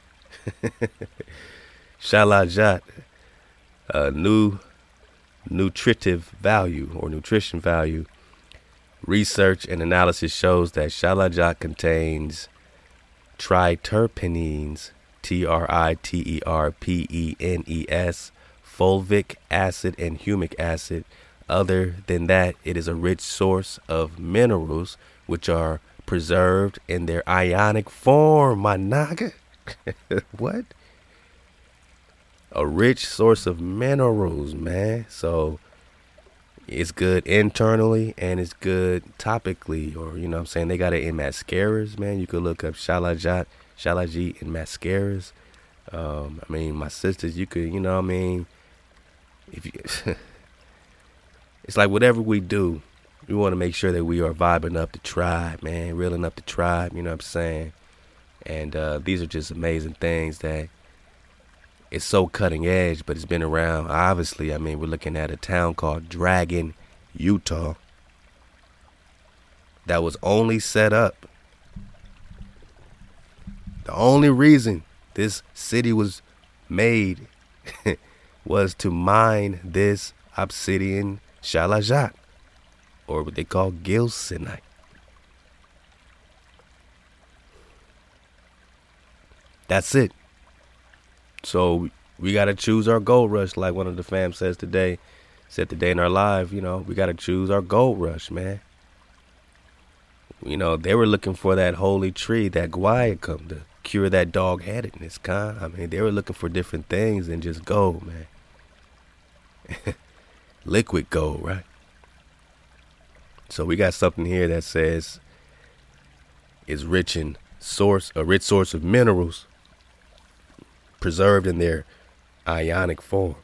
Shalajat, uh, new nutritive value or nutrition value. Research and analysis shows that Shalajat contains triterpenes, T R I T E R P E N E S, fulvic acid, and humic acid. Other than that, it is a rich source of minerals which are preserved in their ionic form, my naga. What? A rich source of minerals, man. So it's good internally and it's good topically, or, you know what I'm saying? They got it in mascaras, man. You could look up Shalajat, Shalaji in mascaras. Um, I mean, my sisters, you could, you know what I mean? If you, it's like whatever we do, we want to make sure that we are vibing up the tribe, man, reeling up the tribe, you know what I'm saying? And uh, these are just amazing things that it's so cutting edge, but it's been around. Obviously, I mean, we're looking at a town called Dragon, Utah, that was only set up. The only reason this city was made was to mine this obsidian Shalajat, or what they call gilsonite. That's it. So we got to choose our gold rush, like one of the fam says today, said today in our live, you know, we got to choose our gold rush, man. You know, they were looking for that holy tree, that guayacum, to cure that dog-headedness, kind. I mean, they were looking for different things than just gold, man. Liquid gold, right? So we got something here that says it's rich in source, a rich source of minerals preserved in their ionic form.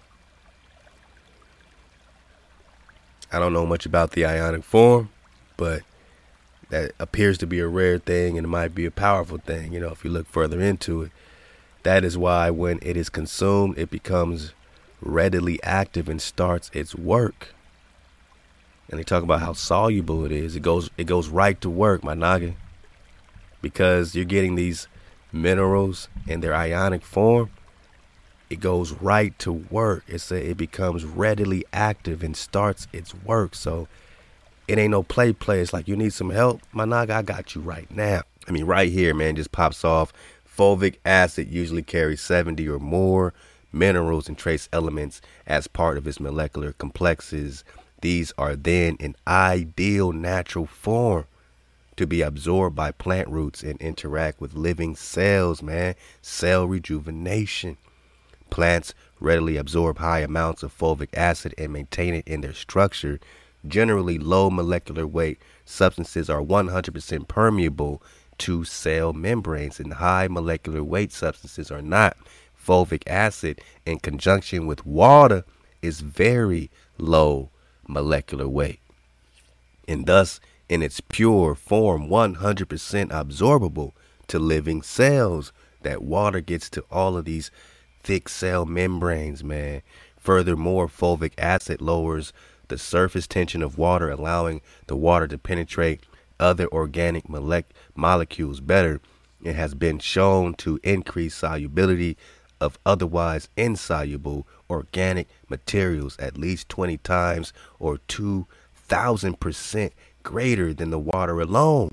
I don't know much about the ionic form, but that appears to be a rare thing, and it might be a powerful thing, you know, if you look further into it. That is why when it is consumed, it becomes readily active and starts its work. And they talk about how soluble it is. It goes it goes right to work, my noggin. Because you're getting these minerals in their ionic form. It goes right to work. It's a, it becomes readily active and starts its work. So it ain't no play play. It's like, you need some help, my naga, I got you right now. I mean, right here, man, just pops off. Fulvic acid usually carries seventy or more minerals and trace elements as part of its molecular complexes. These are then in ideal natural form to be absorbed by plant roots and interact with living cells, man. Cell rejuvenation. Plants readily absorb high amounts of fulvic acid and maintain it in their structure. Generally, low molecular weight substances are one hundred percent permeable to cell membranes, and high molecular weight substances are not. Fulvic acid in conjunction with water is very low molecular weight, and thus in its pure form one hundred percent absorbable to living cells. That water gets to all of these thick cell membranes, man. Furthermore, fulvic acid lowers the surface tension of water, allowing the water to penetrate other organic molec- molecules better. It has been shown to increase solubility of otherwise insoluble organic materials at least twenty times or two thousand percent greater than the water alone.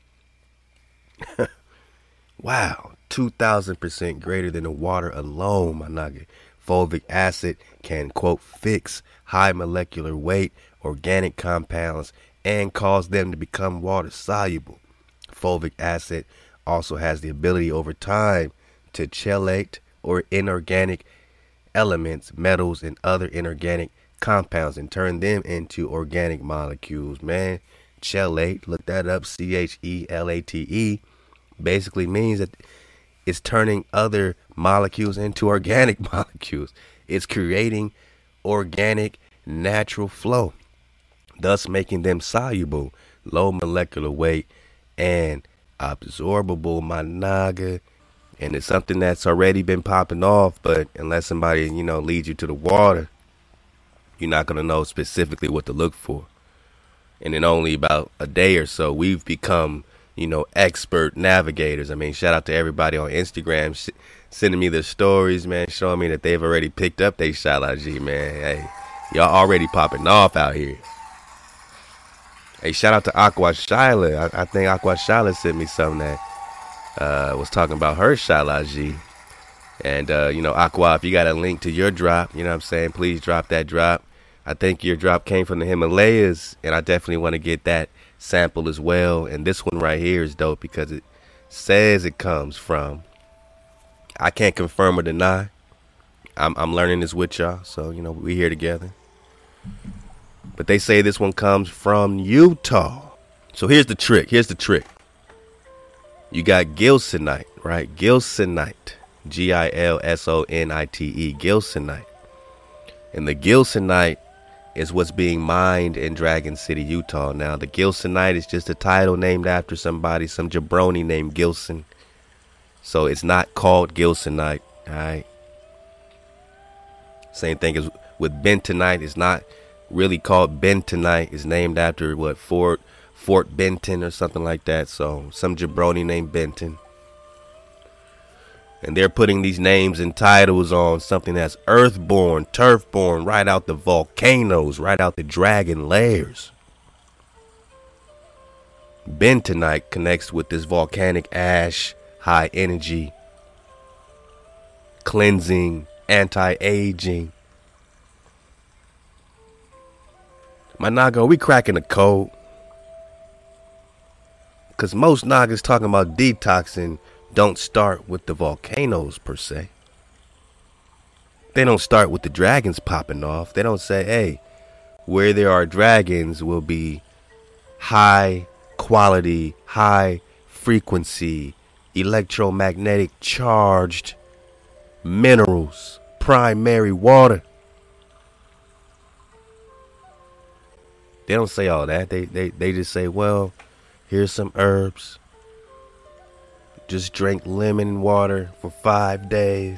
Wow, two thousand percent greater than the water alone, my nugget. Fulvic acid can, quote, fix high molecular weight organic compounds and cause them to become water soluble. Fulvic acid also has the ability over time to chelate or inorganic elements, metals, and other inorganic compounds and turn them into organic molecules, man. Chelate, look that up, C H E L A T E, basically means that it's turning other molecules into organic molecules. It's creating organic natural flow, thus making them soluble, low molecular weight, and absorbable, my naga. And it's something that's already been popping off, but unless somebody, you know, leads you to the water, you're not going to know specifically what to look for. And in only about a day or so, we've become, you know, expert navigators. I mean, shout out to everybody on Instagram sh- sending me their stories, man, showing me that they've already picked up their Shalaji, man. Hey, y'all already popping off out here. Hey, shout out to Aqua Shyla. I, I think Aqua Shyla sent me something that uh, was talking about her Shalaji. And, uh, you know, Aqua, if you got a link to your drop, you know what I'm saying, please drop that drop. I think your drop came from the Himalayas, and I definitely want to get that sample as well. And this one right here is dope because it says it comes from, I can't confirm or deny. I'm, I'm learning this with y'all, so, you know, we here together. But they say this one comes from Utah. So here's the trick. Here's the trick. You got gilsonite, right? Gilsonite. G I L S O N I T E. Gilsonite. And the gilsonite is what's being mined in Dragon City, Utah. Now, the gilsonite is just a title named after somebody, some jabroni named Gilson. So it's not called gilsonite, all right? Same thing as with bentonite. It's not really called bentonite. It's named after, what, Fort, Fort Benton or something like that. So some jabroni named Benton. And they're putting these names and titles on something that's earthborn, turfborn, right out the volcanoes, right out the dragon layers. Bentonite connects with this volcanic ash, high energy, cleansing, anti-aging. My naga, we cracking the code. Because most nagas talking about detoxing don't start with the volcanoes per se. They don't start with the dragons popping off. They don't say, hey, where there are dragons will be high quality, high frequency, electromagnetic charged minerals, primary water. They don't say all that. They, they, they just say, well, here's some herbs. Just drink lemon water for five days.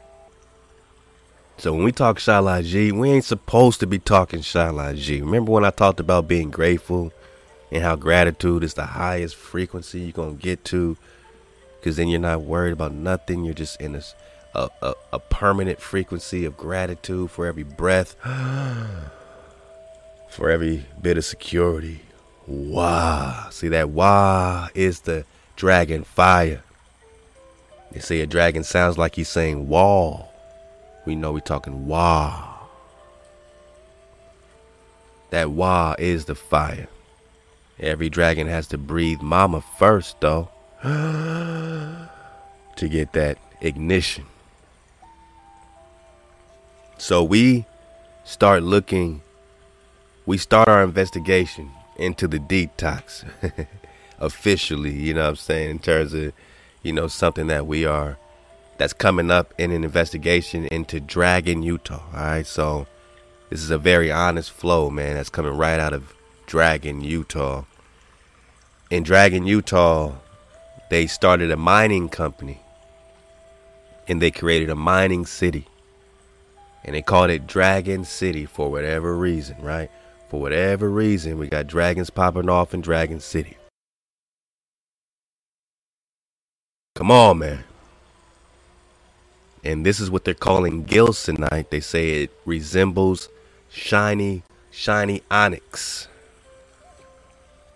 So when we talk Shalaji, we ain't supposed to be talking Shalaji. Remember when I talked about being grateful and how gratitude is the highest frequency you're going to get to? Because then you're not worried about nothing. You're just in a, a, a, a permanent frequency of gratitude for every breath, for every bit of security. Wow. See, that wah is the dragon fire. They say a dragon sounds like he's saying wall. We know we're talking wah. That wah is the fire. Every dragon has to breathe mama first, though, to get that ignition. So we start looking, we start our investigation into the detox. Officially, you know what I'm saying, in terms of, you know, something that we are, that's coming up in an investigation into Dragon, Utah. All right, so this is a very honest flow, man, that's coming right out of Dragon, Utah. In Dragon, Utah, they started a mining company, and they created a mining city, and they called it Dragon City for whatever reason, right? For whatever reason, we got dragons popping off in Dragon City. Come on, man. And this is what they're calling gilsonite. They say it resembles shiny, shiny onyx.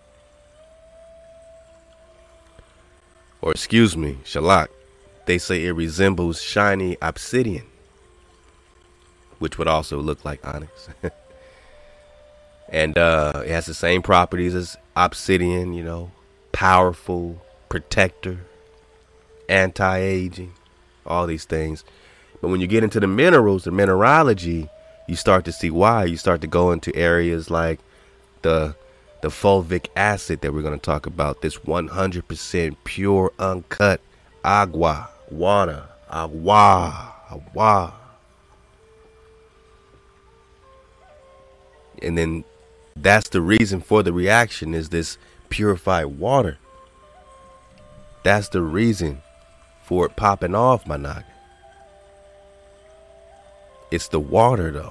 or excuse me, Shalak, they say it resembles shiny obsidian, which would also look like onyx. And uh, it has the same properties as obsidian, you know, powerful, protector, anti-aging, all these things. But when you get into the minerals, the mineralogy, you start to see why. You start to go into areas like the the fulvic acid that we're going to talk about, this one hundred percent pure, uncut agua, water, agua, agua. And then that's the reason for the reaction, is this purified water. That's the reason for it popping off, my noggin. It's the water, though.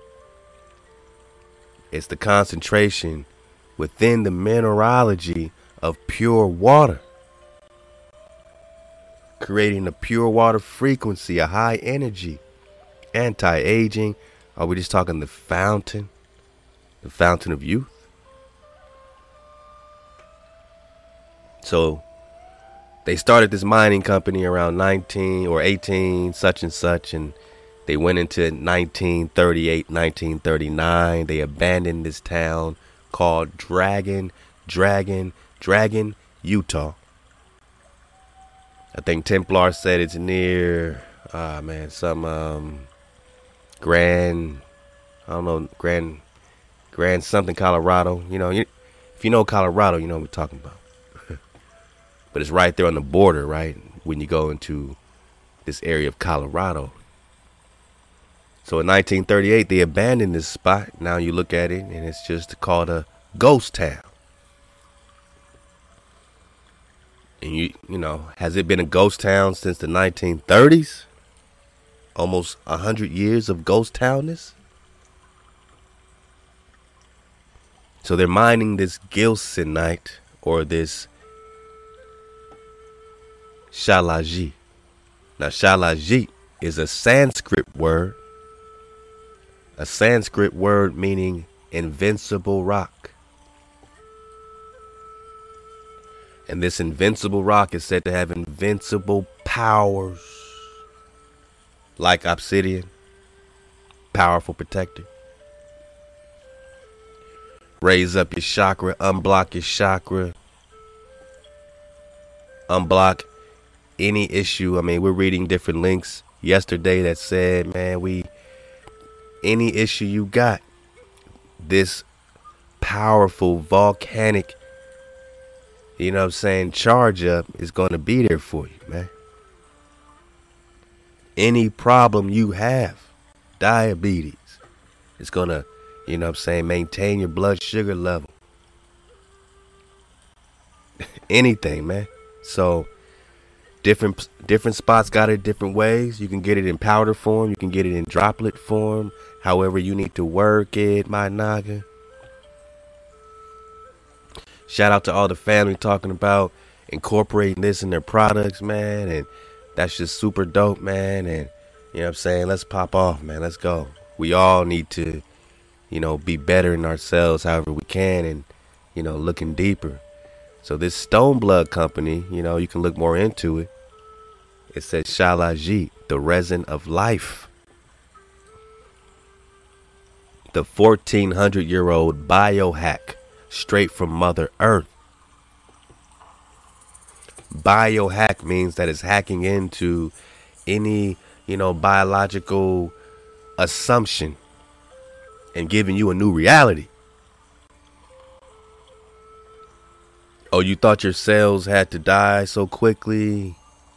It's the concentration within the mineralogy of pure water, creating a pure water frequency, a high energy, anti-aging. Are we just talking the fountain? The fountain of youth? So they started this mining company around nineteen or eighteen, such and such, and they went into nineteen thirty-eight, nineteen thirty-nine. They abandoned this town called Dragon, Dragon, Dragon, Utah. I think Templar said it's near, ah man, some um, Grand, I don't know, Grand, Grand something, Colorado. You know, you, if you know Colorado, you know what we're talking about. But it's right there on the border, right? When you go into this area of Colorado. So in nineteen thirty-eight, they abandoned this spot. Now you look at it and it's just called a ghost town. And you, you know, has it been a ghost town since the nineteen thirties? Almost a hundred years of ghost townness. So they're mining this gilsonite, or this shalaji. Now shalaji is a Sanskrit word. A Sanskrit word meaning invincible rock. And this invincible rock is said to have invincible powers, like obsidian, powerful protector. Raise up your chakra, unblock your chakra, unblock any issue. I mean, we're reading different links yesterday that said, man, we, any issue you got, this powerful volcanic, you know what I'm saying, charge up is going to be there for you, man. Any problem you have, diabetes, it's going to, you know what I'm saying, maintain your blood sugar level. Anything, man. So different different spots got it different ways. You can get it in powder form. You can get it in droplet form. However you need to work it, my naga. Shout out to all the family talking about incorporating this in their products, man. And that's just super dope, man. And you know what I'm saying? Let's pop off, man. Let's go. We all need to, you know, be better in ourselves however we can, and, you know, looking deeper. So this Stone Blood company, you know, you can look more into it. It says Shalaji, the resin of life. The fourteen hundred year old biohack straight from Mother Earth. Biohack means that it's hacking into any, you know, biological assumption and giving you a new reality. Oh, you thought your cells had to die so quickly?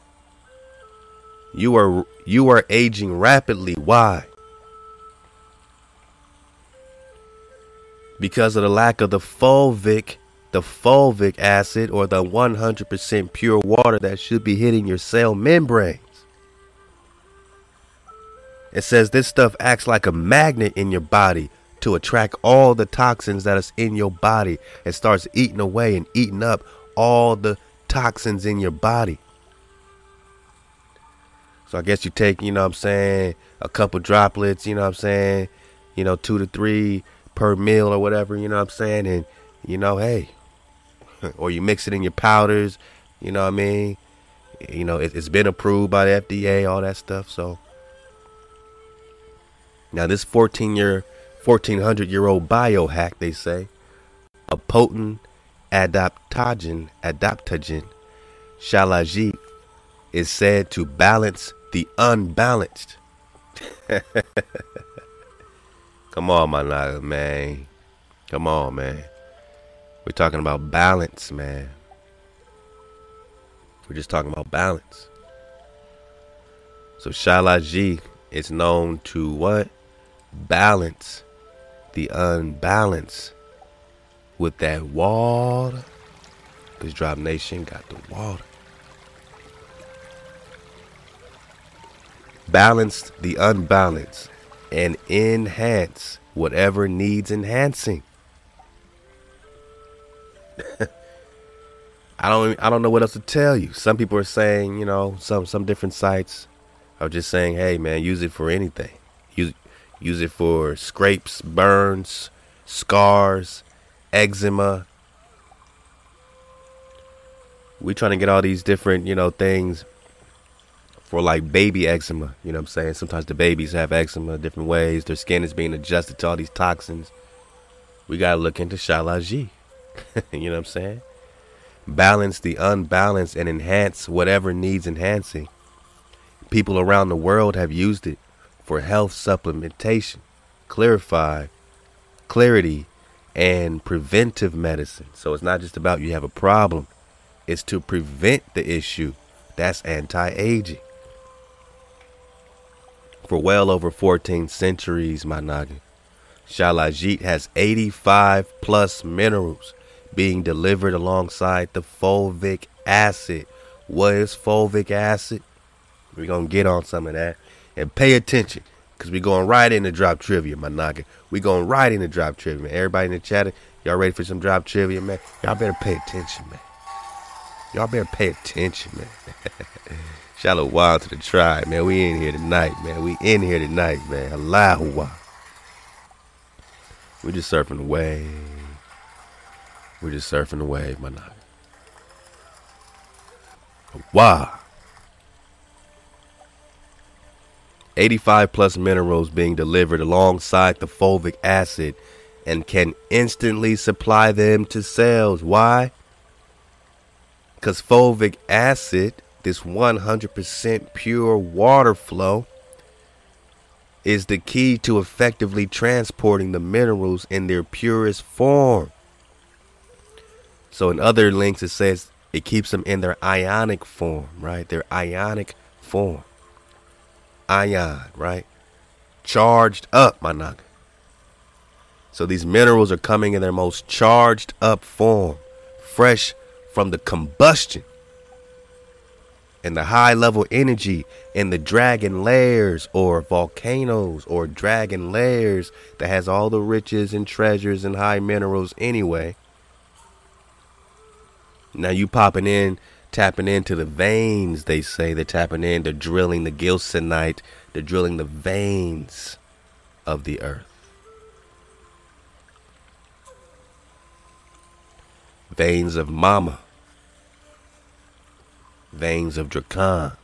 You are you are aging rapidly. Why? Because of the lack of the fulvic, the fulvic acid, or the one hundred percent pure water that should be hitting your cell membranes. It says this stuff acts like a magnet in your body to attract all the toxins that is in your body. It starts eating away and eating up all the toxins in your body. So I guess you take, you know what I'm saying, a couple droplets, you know what I'm saying, you know, two to three per meal or whatever, you know what I'm saying, and, you know, hey, or you mix it in your powders, You know what I mean? You know, it, it's been approved by the F D A, all that stuff. So now this fourteen year, fourteen hundred year old biohack, they say, a potent adaptogen, adaptogen, Shilajit, is said to balance the unbalanced. Come on, my nigga, man. Come on, man. We're talking about balance, man. We're just talking about balance. So Shilajit is known to what? Balance the unbalanced with that water. Because Drop Nation got the water. Balance the unbalanced and enhance whatever needs enhancing. I don't I don't know what else to tell you. Some people are saying, you know, some some different sites are just saying, hey man, use it for anything. Use use it for scrapes, burns, scars, eczema. We trying to get all these different, you know, things for like baby eczema. You know what I'm saying? Sometimes the babies have eczema different ways. Their skin is being adjusted to all these toxins. We got to look into Shilajit. You know what I'm saying? Balance the unbalanced and enhance whatever needs enhancing. People around the world have used it for health supplementation, clarify, clarity, and preventive medicine. So it's not just about you have a problem. It's to prevent the issue. That's anti-aging. For well over fourteen centuries, my noggin, Shilajit has eighty-five plus minerals being delivered alongside the fulvic acid. What is fulvic acid? We're going to get on some of that. And pay attention, because we're going right into drop trivia, my noggin. We're going right into drop trivia, man. Everybody in the chat, y'all ready for some drop trivia, man? Y'all better pay attention, man. Y'all better pay attention, man. Shalom to the tribe, man. We in here tonight, man. We in here tonight, man. Allahu. We're just surfing the wave. We're just surfing the wave, my nigga. Wow. eighty-five plus minerals being delivered alongside the fulvic acid and can instantly supply them to cells. Why? Because fulvic acid, this one hundred percent pure water flow, is the key to effectively transporting the minerals in their purest form. So in other links, it says it keeps them in their ionic form, right? Their ionic form. Ion, right? Charged up, my nigga. So these minerals are coming in their most charged up form, fresh from the combustion and the high level energy in the dragon layers or volcanoes or dragon layers that has all the riches and treasures and high minerals anyway. Now you popping in, tapping into the veins, they say. They're tapping in, they're drilling the gilsonite, they're drilling the veins of the earth. Veins of Mama. Veins of Dracons.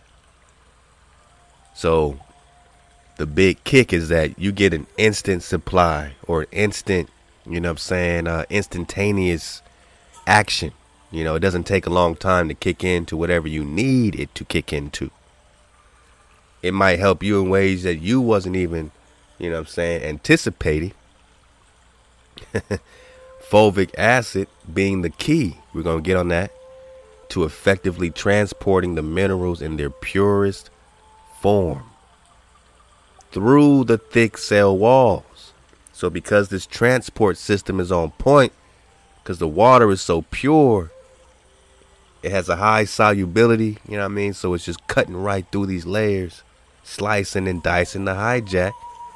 So the big kick is that you get an instant supply or an instant, you know what I'm saying, uh, instantaneous action. You know, it doesn't take a long time to kick into whatever you need it to kick into. It might help you in ways that you wasn't even, you know what I'm saying, anticipating. Fulvic acid being the key, we're going to get on that, to effectively transporting the minerals in their purest form through the thick cell walls. So because this transport system is on point, because the water is so pure, it has a high solubility, you know what I mean? So it's just cutting right through these layers, slicing and dicing the hijack,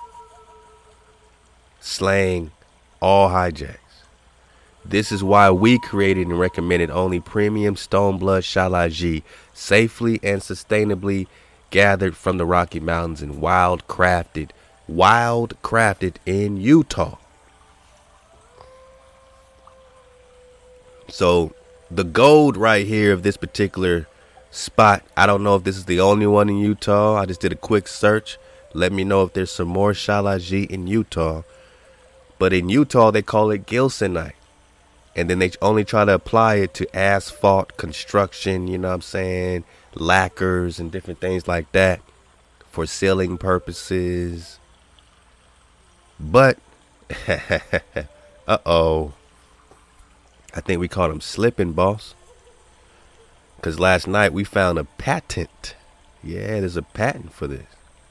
slaying all hijacks. This is why we created and recommended only premium stone blood Shilajit, safely and sustainably gathered from the Rocky Mountains and wild crafted, wild crafted in Utah. So the gold right here of this particular spot, I don't know if this is the only one in Utah. I just did a quick search. Let me know if there's some more Shalaji in Utah. But in Utah, they call it gilsonite. And then they only try to apply it to asphalt construction, you know what I'm saying, lacquers and different things like that for sealing purposes. But, uh-oh, I think we caught him slipping, boss. Because last night we found a patent. Yeah, there's a patent for this.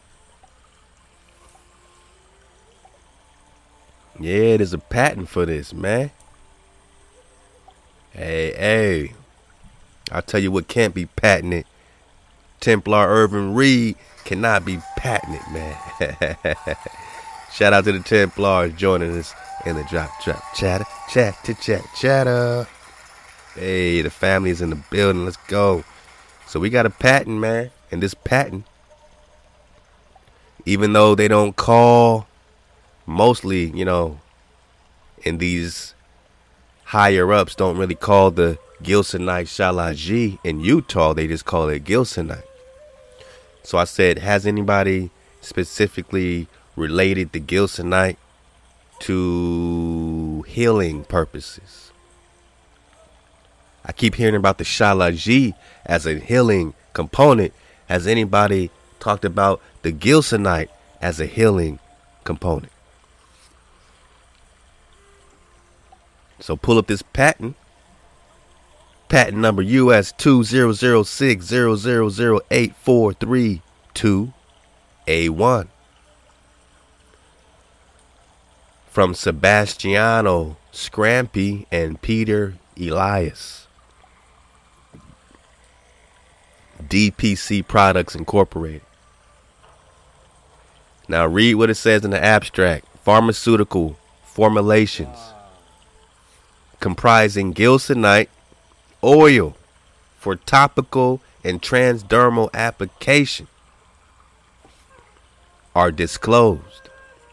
Yeah, there's a patent for this, man. Hey, hey. I'll tell you what can't be patented. Templar Irvin Reed cannot be patented, man. Shout out to the Templars joining us in the drop, drop, chatter, chat to chat, chatter. Hey, the family is in the building. Let's go. So we got a patent, man. And this patent, even though they don't call, mostly, you know, in these higher ups don't really call the gilsonite Shalaji in Utah. They just call it gilsonite. So I said, has anybody specifically related the gilsonite to healing purposes? I keep hearing about the Shalaji as a healing component. Has anybody talked about the gilsonite as a healing component? So pull up this patent. Patent number U S two zero zero six zero zero zero eight four three two A one. From Sebastiano Scrampi and Peter Elias. D P C Products Incorporated. Now read what it says in the abstract. Pharmaceutical formulations comprising gilsonite oil for topical and transdermal application are disclosed.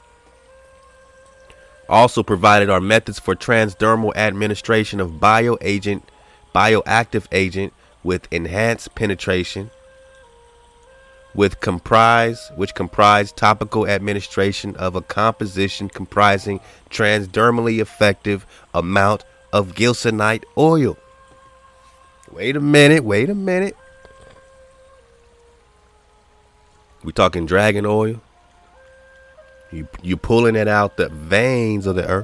Also provided are methods for transdermal administration of bioagent, bioactive agent with enhanced penetration, with comprise, which comprise topical administration of a composition comprising transdermally effective amount of gilsonite oil. Wait a minute, wait a minute. We talking dragon oil? You you pulling it out the veins of the earth.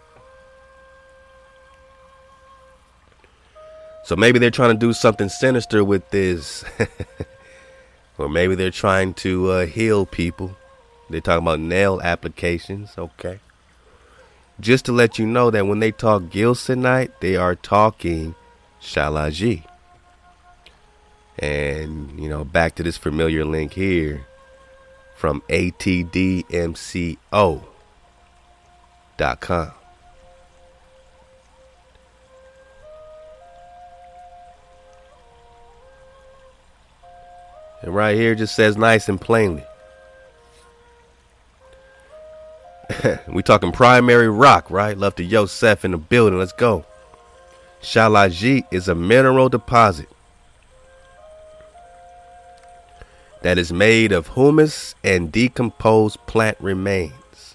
So maybe they're trying to do something sinister with this. Or maybe they're trying to uh, heal people. They're talking about nail applications. Okay. Just to let you know that when they talk gilsonite, they are talking Shalaji. And, you know, back to this familiar link here from A T D M C O dot com. And right here just says nice and plainly. We talking primary rock, right? Love to Yosef in the building. Let's go. Shalaji is a mineral deposit that is made of humus and decomposed plant remains.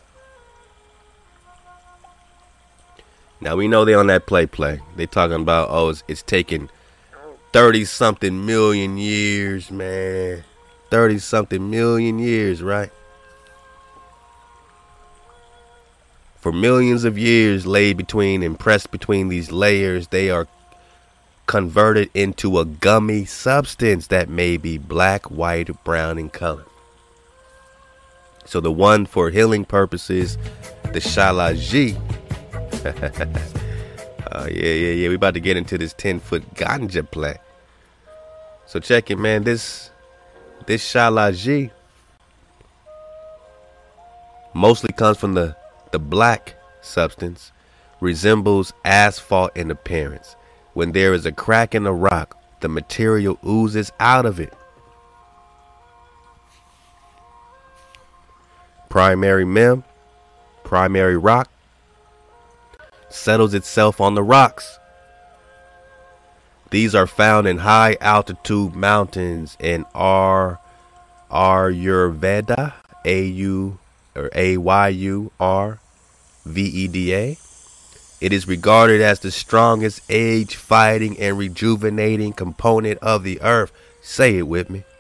Now we know they on that play play. They talking about, oh, it's, it's taking thirty something million years, man. thirty something million years, right? For millions of years laid between and pressed between these layers, they are converted into a gummy substance that may be black, white, or brown in color. So the one for healing purposes, the Shalaji. uh, yeah, yeah, yeah. We about to get into this ten foot ganja plant. So check it, man. This, this Shalaji mostly comes from the The black substance, resembles asphalt in appearance. When there is a crack in the rock, the material oozes out of it. Primary mem, primary rock, settles itself on the rocks. These are found in high altitude mountains in Ar Ayurveda, A U or A Y U R V E D A. It is regarded as the strongest age fighting and rejuvenating component of the earth. Say it with me.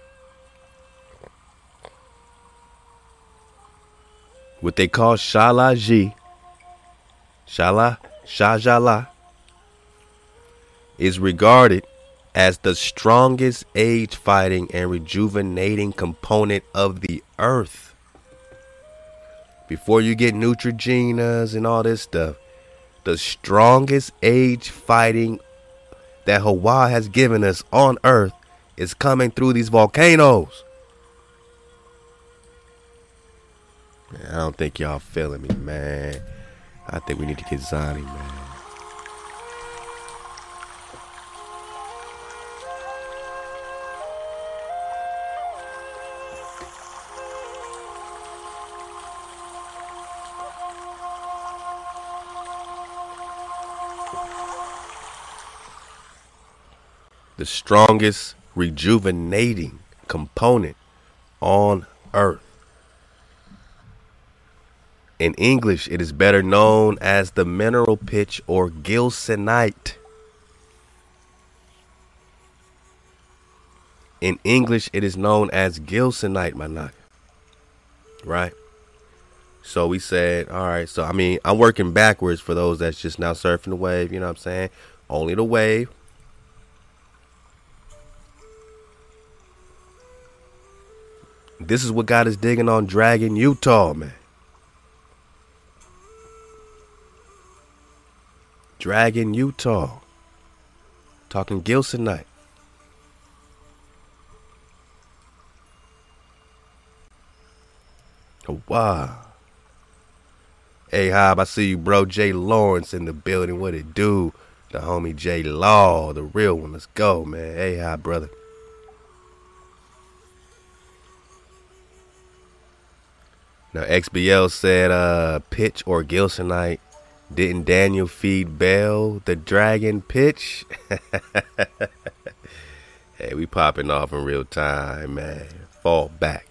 What they call Shalaji, Shala, Shajala, is regarded as the strongest age fighting and rejuvenating component of the earth. Before you get Neutrogenas and all this stuff, the strongest age fighting that Hawaii has given us on earth is coming through these volcanoes. Man, I don't think y'all feeling me, man. I think we need to get Zani, man. The strongest rejuvenating component on earth. In English, it is better known as the mineral pitch or gilsonite. In English, it is known as gilsonite, my nigga. Right? So we said, all right, so I mean, I'm working backwards for those that's just now surfing the wave, you know what I'm saying? Only the wave. This is what got us digging on Dragon, Utah, man. Dragon, Utah. Talking gilsonite. Oh, wow. Hey, Hob, I see you, bro. Jay Lawrence in the building. What it do? The homie Jay Law, the real one. Let's go, man. Hey, Hob, brother. Now, X B L said, uh, pitch or gilsonite. Didn't Daniel feed Bell the dragon pitch? Hey, we popping off in real time, man. Fall back.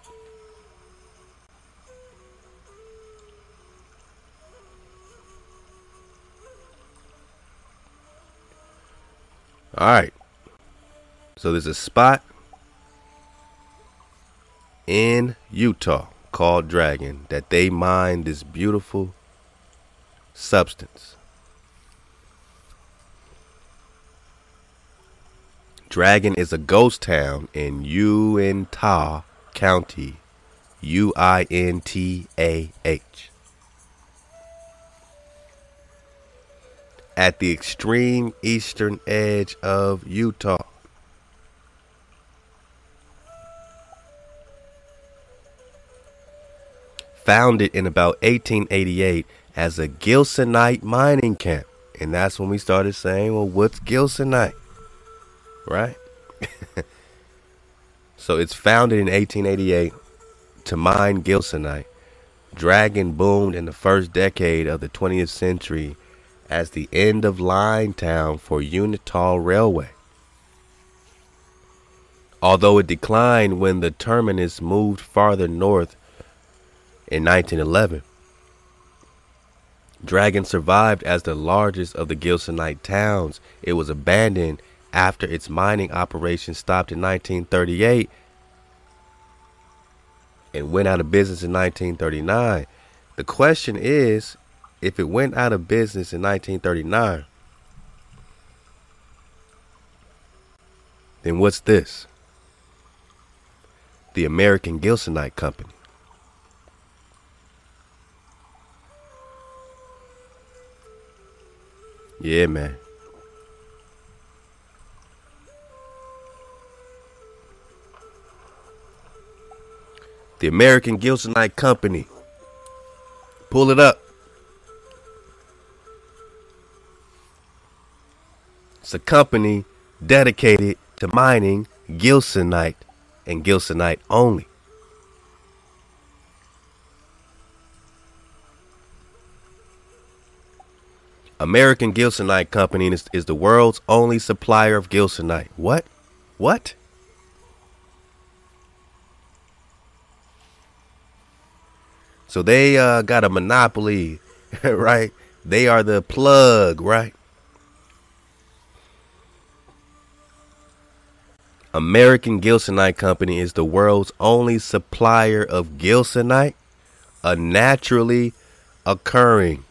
All right. So there's a spot in Utah called Dragon that they mine this beautiful substance. Dragon is a ghost town in Uintah County, U I N T A H. At the extreme eastern edge of Utah. Founded in about eighteen eighty-eight as a gilsonite mining camp. And that's when we started saying, well, what's gilsonite? Right? So it's founded in eighteen eighty-eight to mine gilsonite. Dragon boomed in the first decade of the twentieth century as the end of line town for Uintah Railway. Although it declined when the terminus moved farther north in nineteen eleven. Dragon survived as the largest of the gilsonite towns. It was abandoned after its mining operation stopped in nineteen thirty-eight and went out of business in nineteen thirty-nine. The question is, if it went out of business in nineteen thirty-nine, then what's this? The American Gilsonite Company. Yeah, man. The American Gilsonite Company. Pull it up. It's a company dedicated to mining gilsonite and gilsonite only. American Gilsonite Company is, is the world's only supplier of gilsonite. What? What? So they uh, got a monopoly, right? They are the plug, right? American Gilsonite Company is the world's only supplier of gilsonite, a naturally occurring,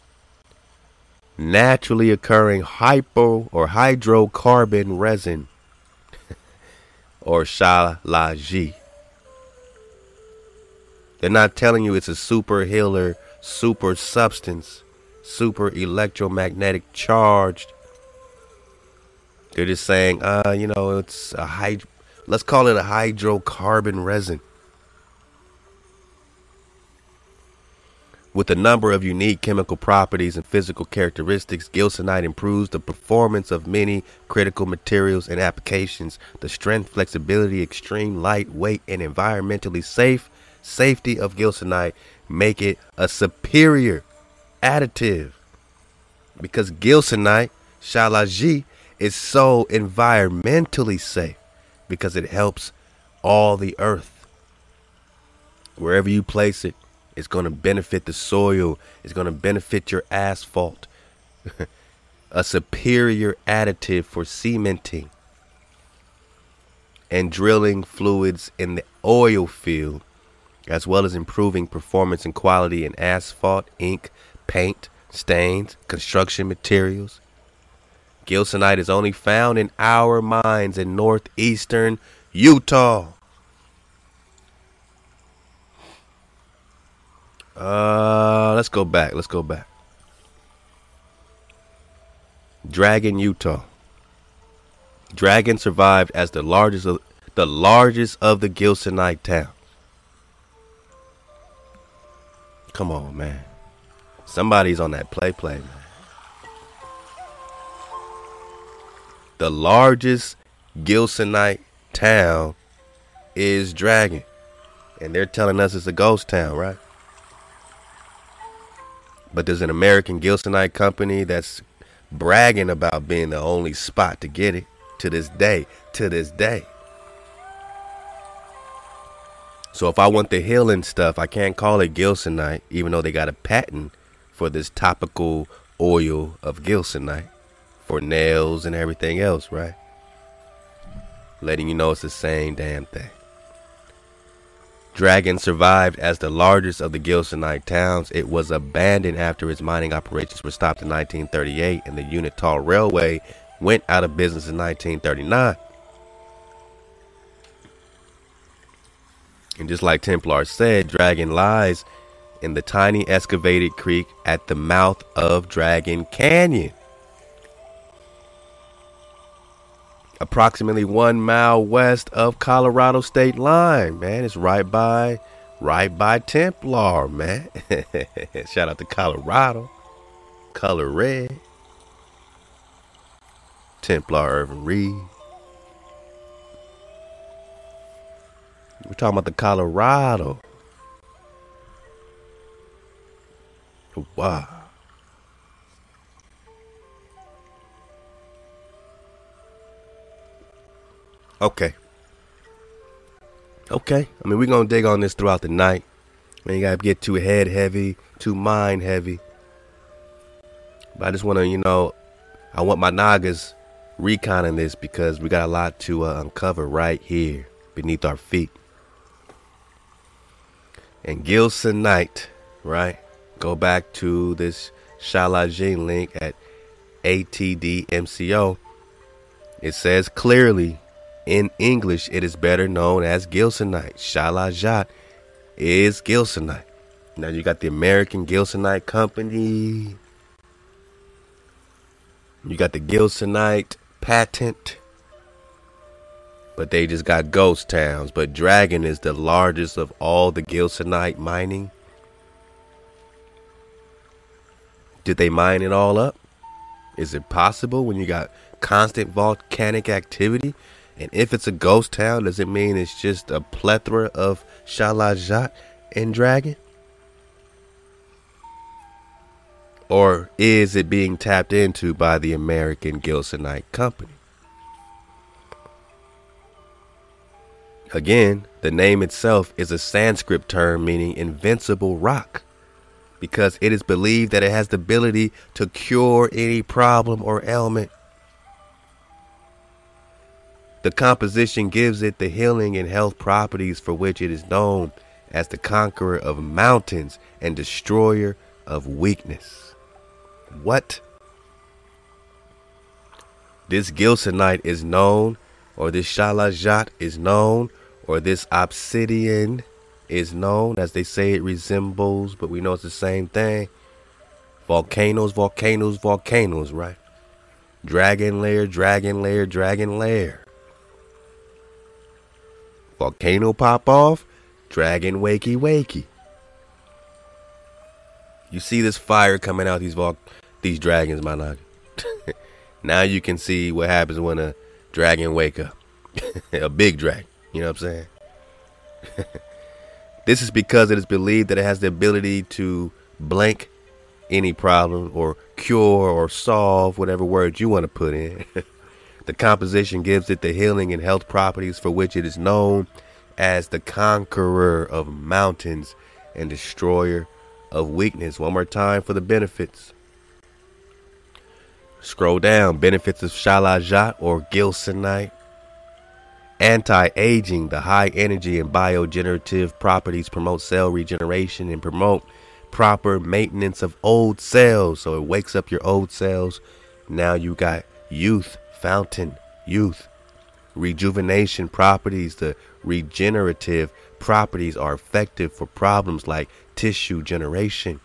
naturally occurring hypo or hydrocarbon resin, or shalaji. They're not telling you it's a super healer, super substance, super electromagnetic charged. They're just saying, uh, you know, it's a hyd- let's call it a hydrocarbon resin. With a number of unique chemical properties and physical characteristics, gilsonite improves the performance of many critical materials and applications. The strength, flexibility, extreme lightweight, and environmentally safe safety of gilsonite make it a superior additive, because gilsonite, shalaji, is so environmentally safe because it helps all the earth. Wherever you place it, it's going to benefit the soil. It's going to benefit your asphalt. A superior additive for cementing and drilling fluids in the oil field, as well as improving performance and quality in asphalt, ink, paint, stains, construction materials. Gilsonite is only found in our mines in northeastern Utah. Uh, let's go back. Let's go back. Dragon, Utah. Dragon survived as the largest of the largest of the gilsonite towns. Come on, man. Somebody's on that play play, man. The largest gilsonite town is Dragon. And they're telling us it's a ghost town, right? But there's an American Gilsonite Company that's bragging about being the only spot to get it to this day. To this day. So if I want the healing stuff, I can't call it gilsonite, even though they got a patent for this topical oil of gilsonite for nails and everything else, right? Letting you know it's the same damn thing. Dragon survived as the largest of the gilsonite towns. It was abandoned after its mining operations were stopped in nineteen thirty-eight, and the Unital Railway went out of business in nineteen thirty-nine. And just like Templar said, Dragon lies in the tiny excavated creek at the mouth of Dragon Canyon. Approximately one mile west of Colorado state line, man. It's right by, right by Templar, man. Shout out to Colorado. Color red. Templar Irvin Reed. We're talking about the Colorado. Wow. Okay. Okay. I mean, we're going to dig on this throughout the night. We ain't got to get too head heavy, too mind heavy. But I just want to, you know, I want my Nagas reconning this because we got a lot to uh, uncover right here beneath our feet. And gilsonite, right? Go back to this Shalaji link at A T D M C O. It says clearly, in English, it is better known as gilsonite. Shalajat is gilsonite. Now you got the American Gilsonite Company. You got the gilsonite patent. But they just got ghost towns. But Dragon is the largest of all the gilsonite mining. Did they mine it all up? Is it possible when you got constant volcanic activity? And if it's a ghost town, does it mean it's just a plethora of Shalajat and Dragon? Or is it being tapped into by the American Gilsonite Company? Again, the name itself is a Sanskrit term meaning invincible rock, because it is believed that it has the ability to cure any problem or ailment. The composition gives it the healing and health properties for which it is known as the conqueror of mountains and destroyer of weakness. What? This Gilsonite is known, or this Chalajat is known, or this obsidian is known, as they say it resembles, but we know it's the same thing. Volcanoes, volcanoes, volcanoes, right? Dragon lair, dragon lair, dragon lair. Volcano pop off, dragon wakey wakey. You see this fire coming out these vol- these dragons, my nigga. Now you can see what happens when a dragon wake up. A big dragon, you know what I'm saying? This is because it is believed that it has the ability to blank any problem or cure or solve whatever word you want to put in. The composition gives it the healing and health properties for which it is known as the conqueror of mountains and destroyer of weakness. One more time for the benefits. Scroll down. Benefits of Chalajat or Gilsonite. Anti-aging. The high energy and biogenerative properties promote cell regeneration and promote proper maintenance of old cells. So it wakes up your old cells. Now you got youth, fountain, youth. Rejuvenation properties. The regenerative properties are effective for problems like tissue generation.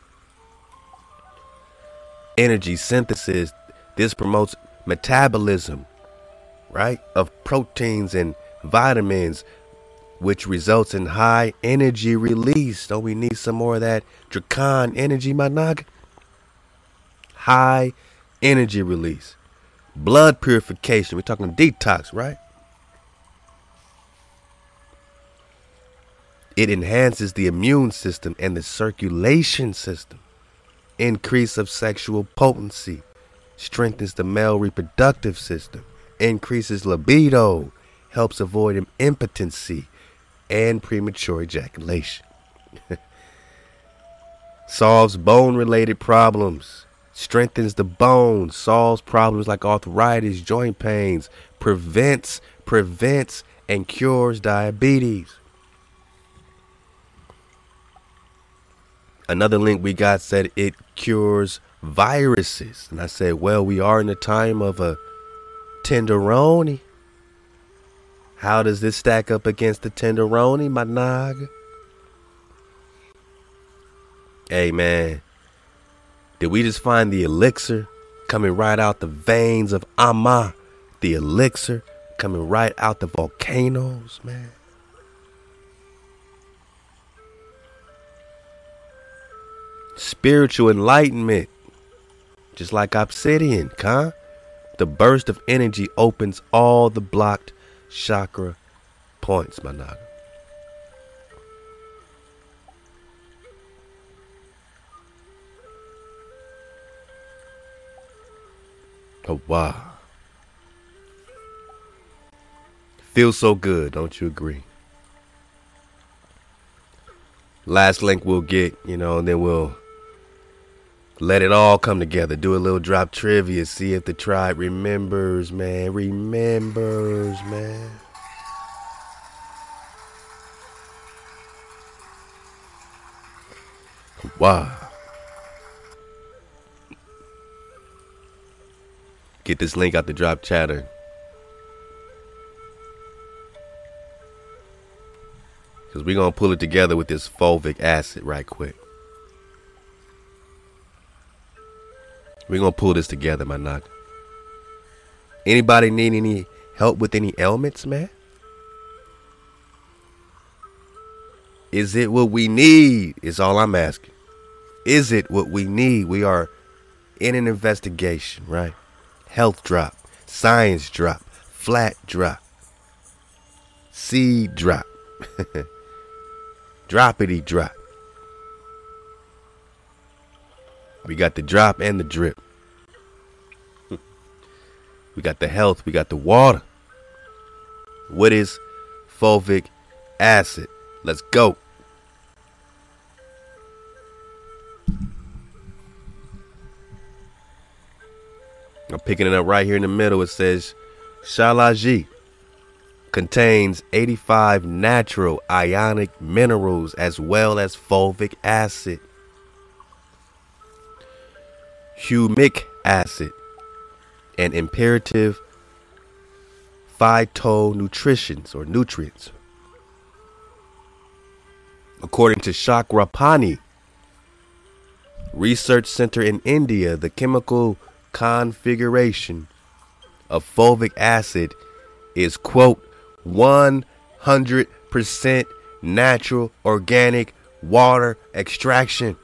Energy synthesis. This promotes metabolism, right, of proteins and vitamins, which results in high energy release. Don't we need some more of that Dracan energy, my nigga? High energy release. Blood purification. We're talking detox, right? It enhances the immune system and the circulation system. Increase of sexual potency. Strengthens the male reproductive system. Increases libido. Helps avoid impotency and premature ejaculation. Solves bone-related problems. Strengthens the bones. Solves problems like arthritis, joint pains. Prevents, prevents, and cures diabetes. Another link we got said it cures viruses. And I said, well, we are in the time of a tenderoni. How does this stack up against the tenderoni, my naga? Hey, man. Did we just find the elixir coming right out the veins of Amma? The elixir coming right out the volcanoes, man. Spiritual enlightenment. Just like obsidian, huh? The burst of energy opens all the blocked chakra points, my naga. Oh, wow. Feels so good, don't you agree? Last link we'll get, you know, and then we'll let it all come together. Do a little drop trivia. See if the tribe remembers, man. Remembers, man. Wow. Get this link out the drop chatter. Because we're going to pull it together with this fulvic acid right quick. We're going to pull this together, my knock. Anybody need any help with any ailments, man? Is it what we need? Is all I'm asking. Is it what we need? We are in an investigation, right? Health drop, science drop, flat drop, seed drop, droppity drop. We got the drop and the drip. We got the health. We got the water. What is fulvic acid? Let's go. I'm picking it up right here in the middle. It says Shilajit contains eighty-five natural ionic minerals as well as fulvic acid, humic acid, and imperative phytonutrients or nutrients. According to Chakrapani Research Center in India, the chemical configuration of fulvic acid is, quote, one hundred percent natural organic water extraction.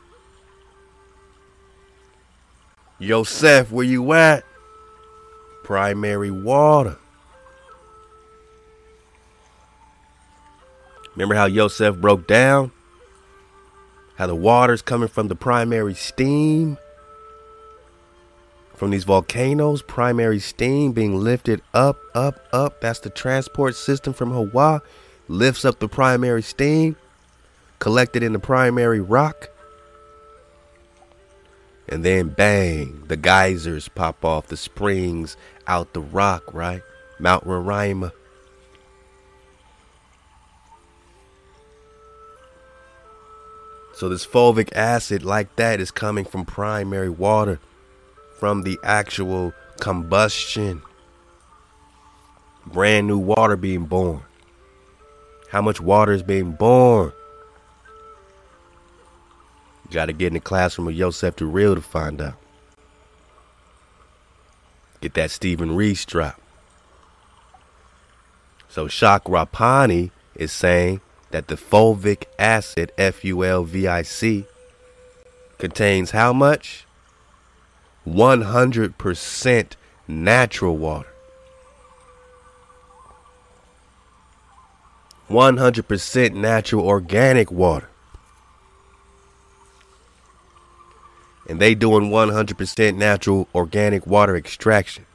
Yosef, where you at? Primary water. Remember how Yosef broke down? How the water's coming from the primary steam? From these volcanoes, primary steam being lifted up, up, up. That's the transport system from Hawaii. Lifts up the primary steam, collected in the primary rock. And then bang, the geysers pop off, the springs out the rock, right? Mount Roraima. So this fulvic acid like that is coming from primary water, from the actual combustion. Brand new water being born. How much water is being born? You got to get in the classroom with Yosef to real to find out. Get that Stephen Reese drop. So Chakrapani is saying that the fulvic acid, F U L V I C, contains how much? one hundred percent natural water. one hundred percent natural organic water. And they doing one hundred percent natural organic water extraction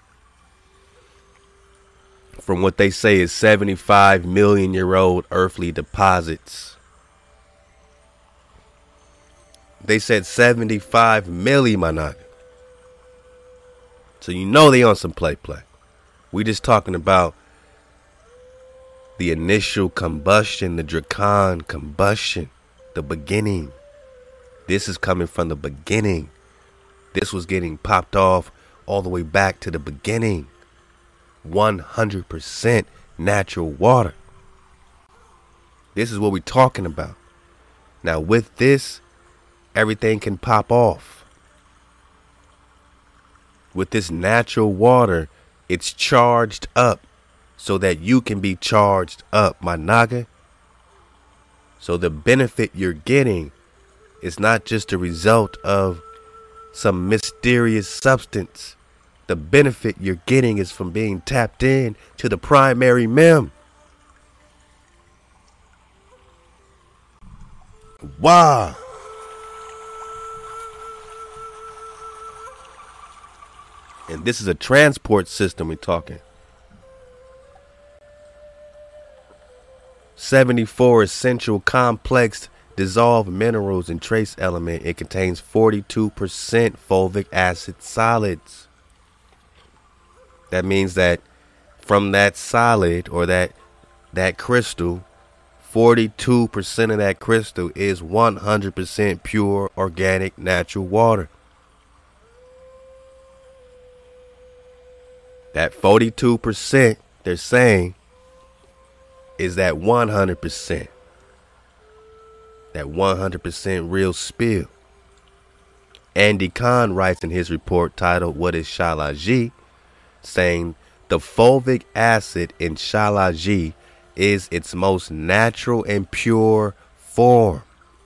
from what they say is seventy-five million year old earthly deposits. They said seventy-five milli, my nigga. So you know they on some play play. We just talking about the initial combustion, the Dracan combustion, the beginning. This is coming from the beginning. This was getting popped off all the way back to the beginning. one hundred percent natural water. This is what we're talking about. Now with this, everything can pop off. With this natural water, it's charged up so that you can be charged up, my naga. So the benefit you're getting is not just a result of some mysterious substance. The benefit you're getting is from being tapped in to the primary mem. Wow. And this is a transport system we're talking. seventy-four essential complex dissolved minerals and trace element. It contains forty-two percent fulvic acid solids. That means that from that solid or that that crystal, forty-two percent of that crystal is one hundred percent pure organic natural water. That forty-two percent they're saying is that one hundred percent. That one hundred percent real spill. Andy Kahn writes in his report titled What is Shilajit? Saying the fulvic acid in Shilajit is its most natural and pure form.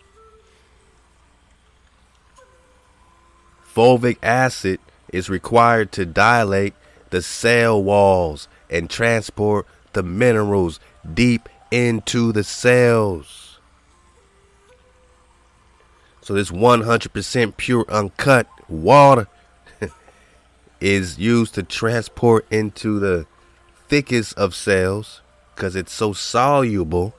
Fulvic acid is required to dilate the cell walls and transport the minerals deep into the cells. So this one hundred percent pure uncut water is used to transport into the thickest of cells because it's so soluble.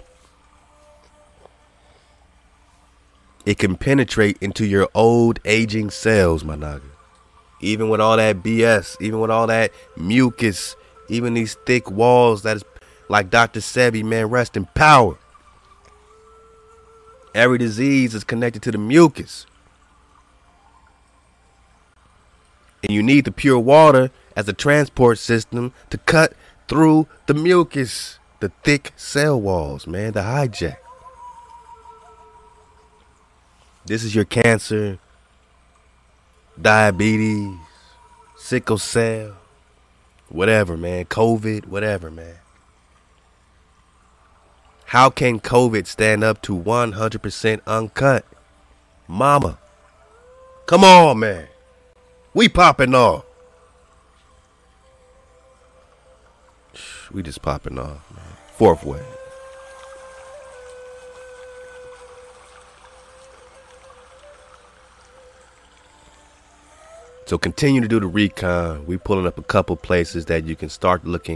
It can penetrate into your old aging cells, my nigga. Even with all that B S, even with all that mucus, even these thick walls that is like Doctor Sebi, man, rest in power. Every disease is connected to the mucus. And you need the pure water as a transport system to cut through the mucus, the thick cell walls, man, the hijack. This is your cancer, diabetes, sickle cell, whatever, man, COVID, whatever, man. How can COVID stand up to one hundred percent uncut? Mama, come on, man. We popping off. We just popping off, man. Fourth wave. So continue to do the recon. We pulling up a couple places that you can start looking.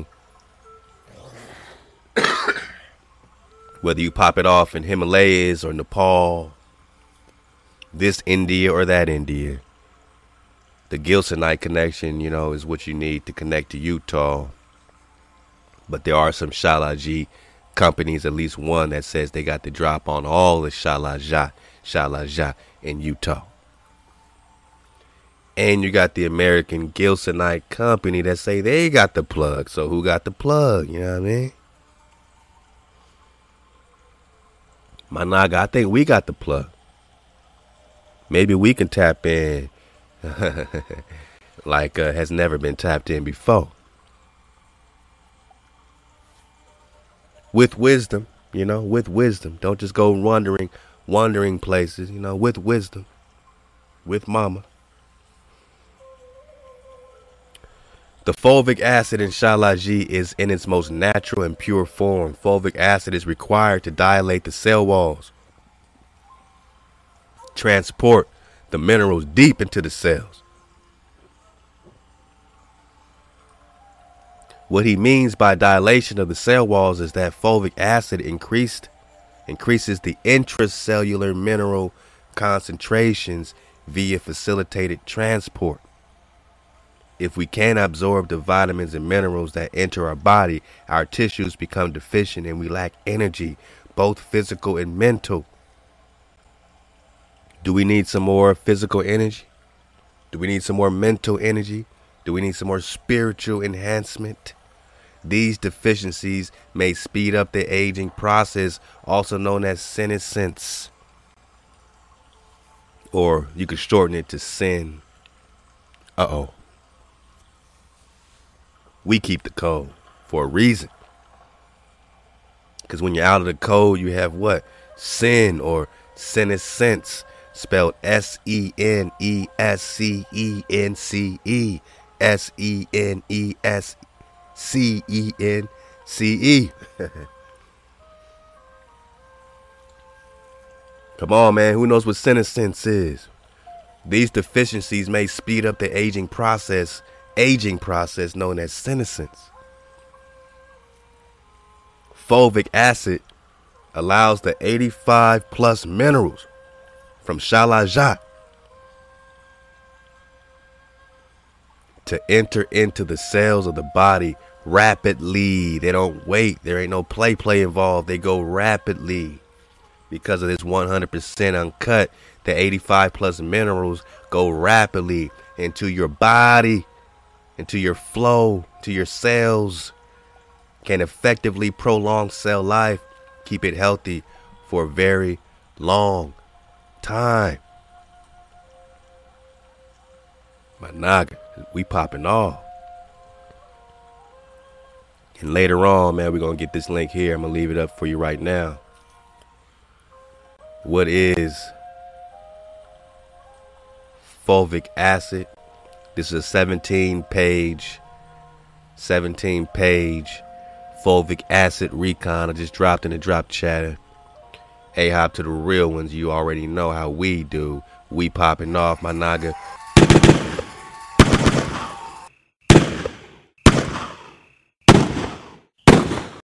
Whether you pop it off in Himalayas or Nepal, this India or that India. The Gilsonite connection, you know, is what you need to connect to Utah. But there are some Shalaji companies, at least one that says they got the drop on all the Shalaja, Shalaja in Utah. And you got the American Gilsonite company that say they got the plug. So who got the plug? You know what I mean? My naga, I think we got the plug. Maybe we can tap in like uh, has never been tapped in before. With wisdom, you know, with wisdom. Don't just go wandering, wandering places, you know, with wisdom. With mama. The fulvic acid in Shalaji is in its most natural and pure form. Fulvic acid is required to dilate the cell walls, transport the minerals deep into the cells. What he means by dilation of the cell walls is that fulvic acid increased, increases the intracellular mineral concentrations via facilitated transport. If we can't absorb the vitamins and minerals that enter our body, our tissues become deficient and we lack energy, both physical and mental. Do we need some more physical energy? Do we need some more mental energy? Do we need some more spiritual enhancement? These deficiencies may speed up the aging process, also known as senescence. Or you could shorten it to sin. Uh-oh. We keep the code for a reason. Because when you're out of the code, you have what? Sin or senescence, spelled S E N E S C E N C E. S E N E S C E N C E. Come on, man. Who knows what senescence is? These deficiencies may speed up the aging process, aging process known as senescence. Fulvic acid allows the eighty-five plus minerals from Shalaja to enter into the cells of the body rapidly. They don't wait. There ain't no play play involved. They go rapidly because of this one hundred percent uncut. The eighty-five plus minerals go rapidly into your body, into your flow, to your cells, can effectively prolong cell life, keep it healthy for a very long time. My naga, we popping off. And later on, man, we're going to get this link here. I'm going to leave it up for you right now. What is fulvic acid? This is a seventeen page, seventeen page fulvic acid recon. I just dropped in the drop chatter. A-Hop to the real ones. You already know how we do. We popping off, my naga.